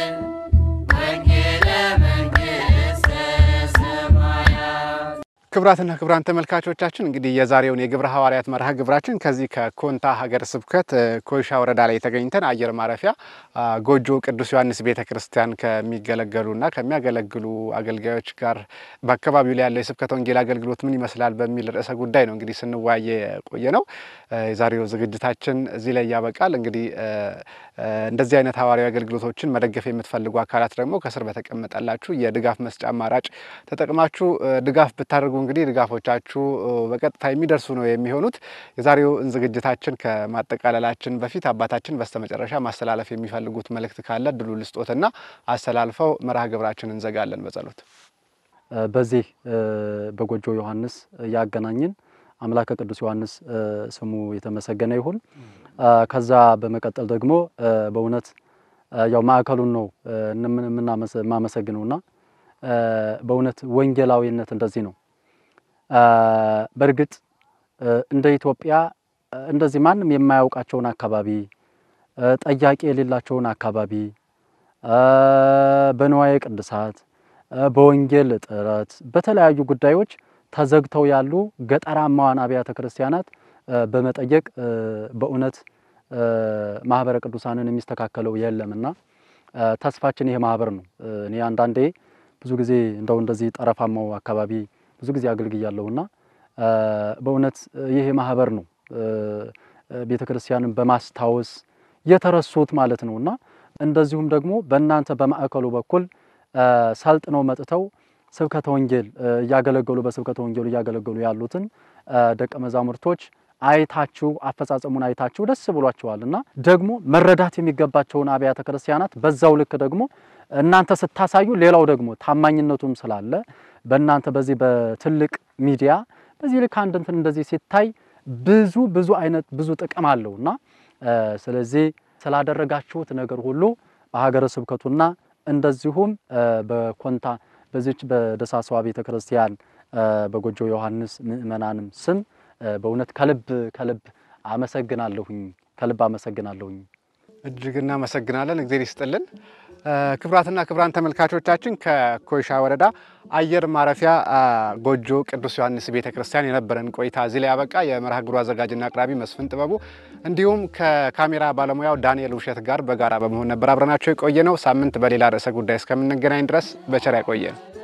አንጌለ መንግሥተ ሰማያት። ክቡራትና ክቡራን ተመልካቾቻችን እንግዲህ የዛሬውን የግብረ ሐዋርያት መርሃ ግብራችን ከዚህ ከኮንታ ሀገረ ስብከት ኮይሻ ወረዳ ላይ ተገኝተን አየር ማረፊያ ጎጆ ቅዱስ ዮሐንስ ቤተክርስቲያን ከሚገለገሉና ከሚያገለግሉ አገልጋዮች ጋር በአካባቢው ላይ ያለው የስብከተ ወንጌል አገልግሎት ምን ይመስላል በሚል ርዕሰ ጉዳይ ነው እንግዲህ ስንወያይ ቆየ ነው። የዛሬው ዝግጅታችን እዚህ ላይ ያበቃል። እንግዲህ እንደዚህ አይነት ሐዋርያዊ አገልግሎቶችን መደገፍ የምትፈልጉ አካላት ደግሞ ከስር በተቀመጠላችሁ የድጋፍ መስጫ አማራጭ ተጠቅማችሁ ድጋፍ ብታደርጉ እንግዲህ ድጋፎቻችሁ በቀጥታ የሚደርሱ ነው የሚሆኑት። የዛሬው ዝግጅታችን ከማጠቃለላችን በፊት አባታችን በስተመጨረሻ ማስተላለፍ የሚፈልጉት መልእክት ካለ ድሉ ልስጦትና አስተላልፈው መርሃ ግብራችንን እንዘጋለን በጸሎት። በዚህ በጎጆ ዮሐንስ ያገናኝን አምላከ ቅዱስ ዮሐንስ ስሙ የተመሰገነ ይሁን። ከዛ በመቀጠል ደግሞ በእውነት ያው ማዕከሉን ነው የምናመሰግነውና በእውነት ወንጌላዊነት እንደዚህ ነው። በርግጥ እንደ ኢትዮጵያ እንደዚህ ማንም የማያውቃቸውን አካባቢ ጠያቂ የሌላቸውን አካባቢ በንዋየ ቅድሳት በወንጌል ጥረት በተለያዩ ጉዳዮች ተዘግተው ያሉ ገጠራማዋን አብያተ ክርስቲያናት በመጠየቅ በእውነት ማህበረ ቅዱሳንን የሚስተካከለው የለምና ተስፋችን ይሄ ማህበር ነው። እኔ አንዳንዴ ብዙ ጊዜ እንደው እንደዚህ ጠረፋማው አካባቢ ብዙ ጊዜ አገልግያለሁና በእውነት ይሄ ማህበር ነው ቤተክርስቲያንን በማስታወስ የተረሱት ማለት ነውና እንደዚሁም ደግሞ በእናንተ በማዕከሉ በኩል ሰልጥነው መጥተው ስብከተ ወንጌል ያገለገሉ በስብከተ ወንጌሉ ያገለገሉ ያሉትን ደቀ መዛሙርቶች አይታችሁ አፈጻጸሙን አይታችሁ ደስ ብሏቸዋልና ደግሞ መረዳት የሚገባቸውን አብያተ ክርስቲያናት በዛው ልክ ደግሞ እናንተ ስታሳዩ ሌላው ደግሞ ታማኝነቱም ስላለ በእናንተ በዚህ በትልቅ ሚዲያ በዚህ ልክ አንድ እንትን እንደዚህ ሲታይ ብዙ ብዙ አይነት ብዙ ጥቅም አለውና ስለዚህ ስላደረጋችሁት ነገር ሁሉ በሀገረ ስብከቱና እንደዚሁም በኮንታ በዚች በደሳስዋ ቤተክርስቲያን በጎጆ ዮሐንስ ምእመናንም ስም በእውነት ከልብ ከልብ አመሰግናለሁኝ ከልብ አመሰግናለሁኝ። እጅግ እናመሰግናለን። እግዚአብሔር ይስጥልን። ክቡራትና ክቡራን ተመልካቾቻችን ከኮይሻ ወረዳ አየር ማረፊያ ጎጆ ቅዱስ ዮሐንስ ቤተክርስቲያን የነበረን ቆይታ እዚህ ላይ ያበቃ። የመርሃ ግብሩ አዘጋጅና አቅራቢ መስፍን ጥበቡ እንዲሁም ከካሜራ ባለሙያው ዳንኤል ውሸት ጋር በጋራ በመሆን ነበር አብረናቸው የቆየ ነው። ሳምንት በሌላ ርዕሰ ጉዳይ እስከምንገናኝ ድረስ በቸር ያቆየን።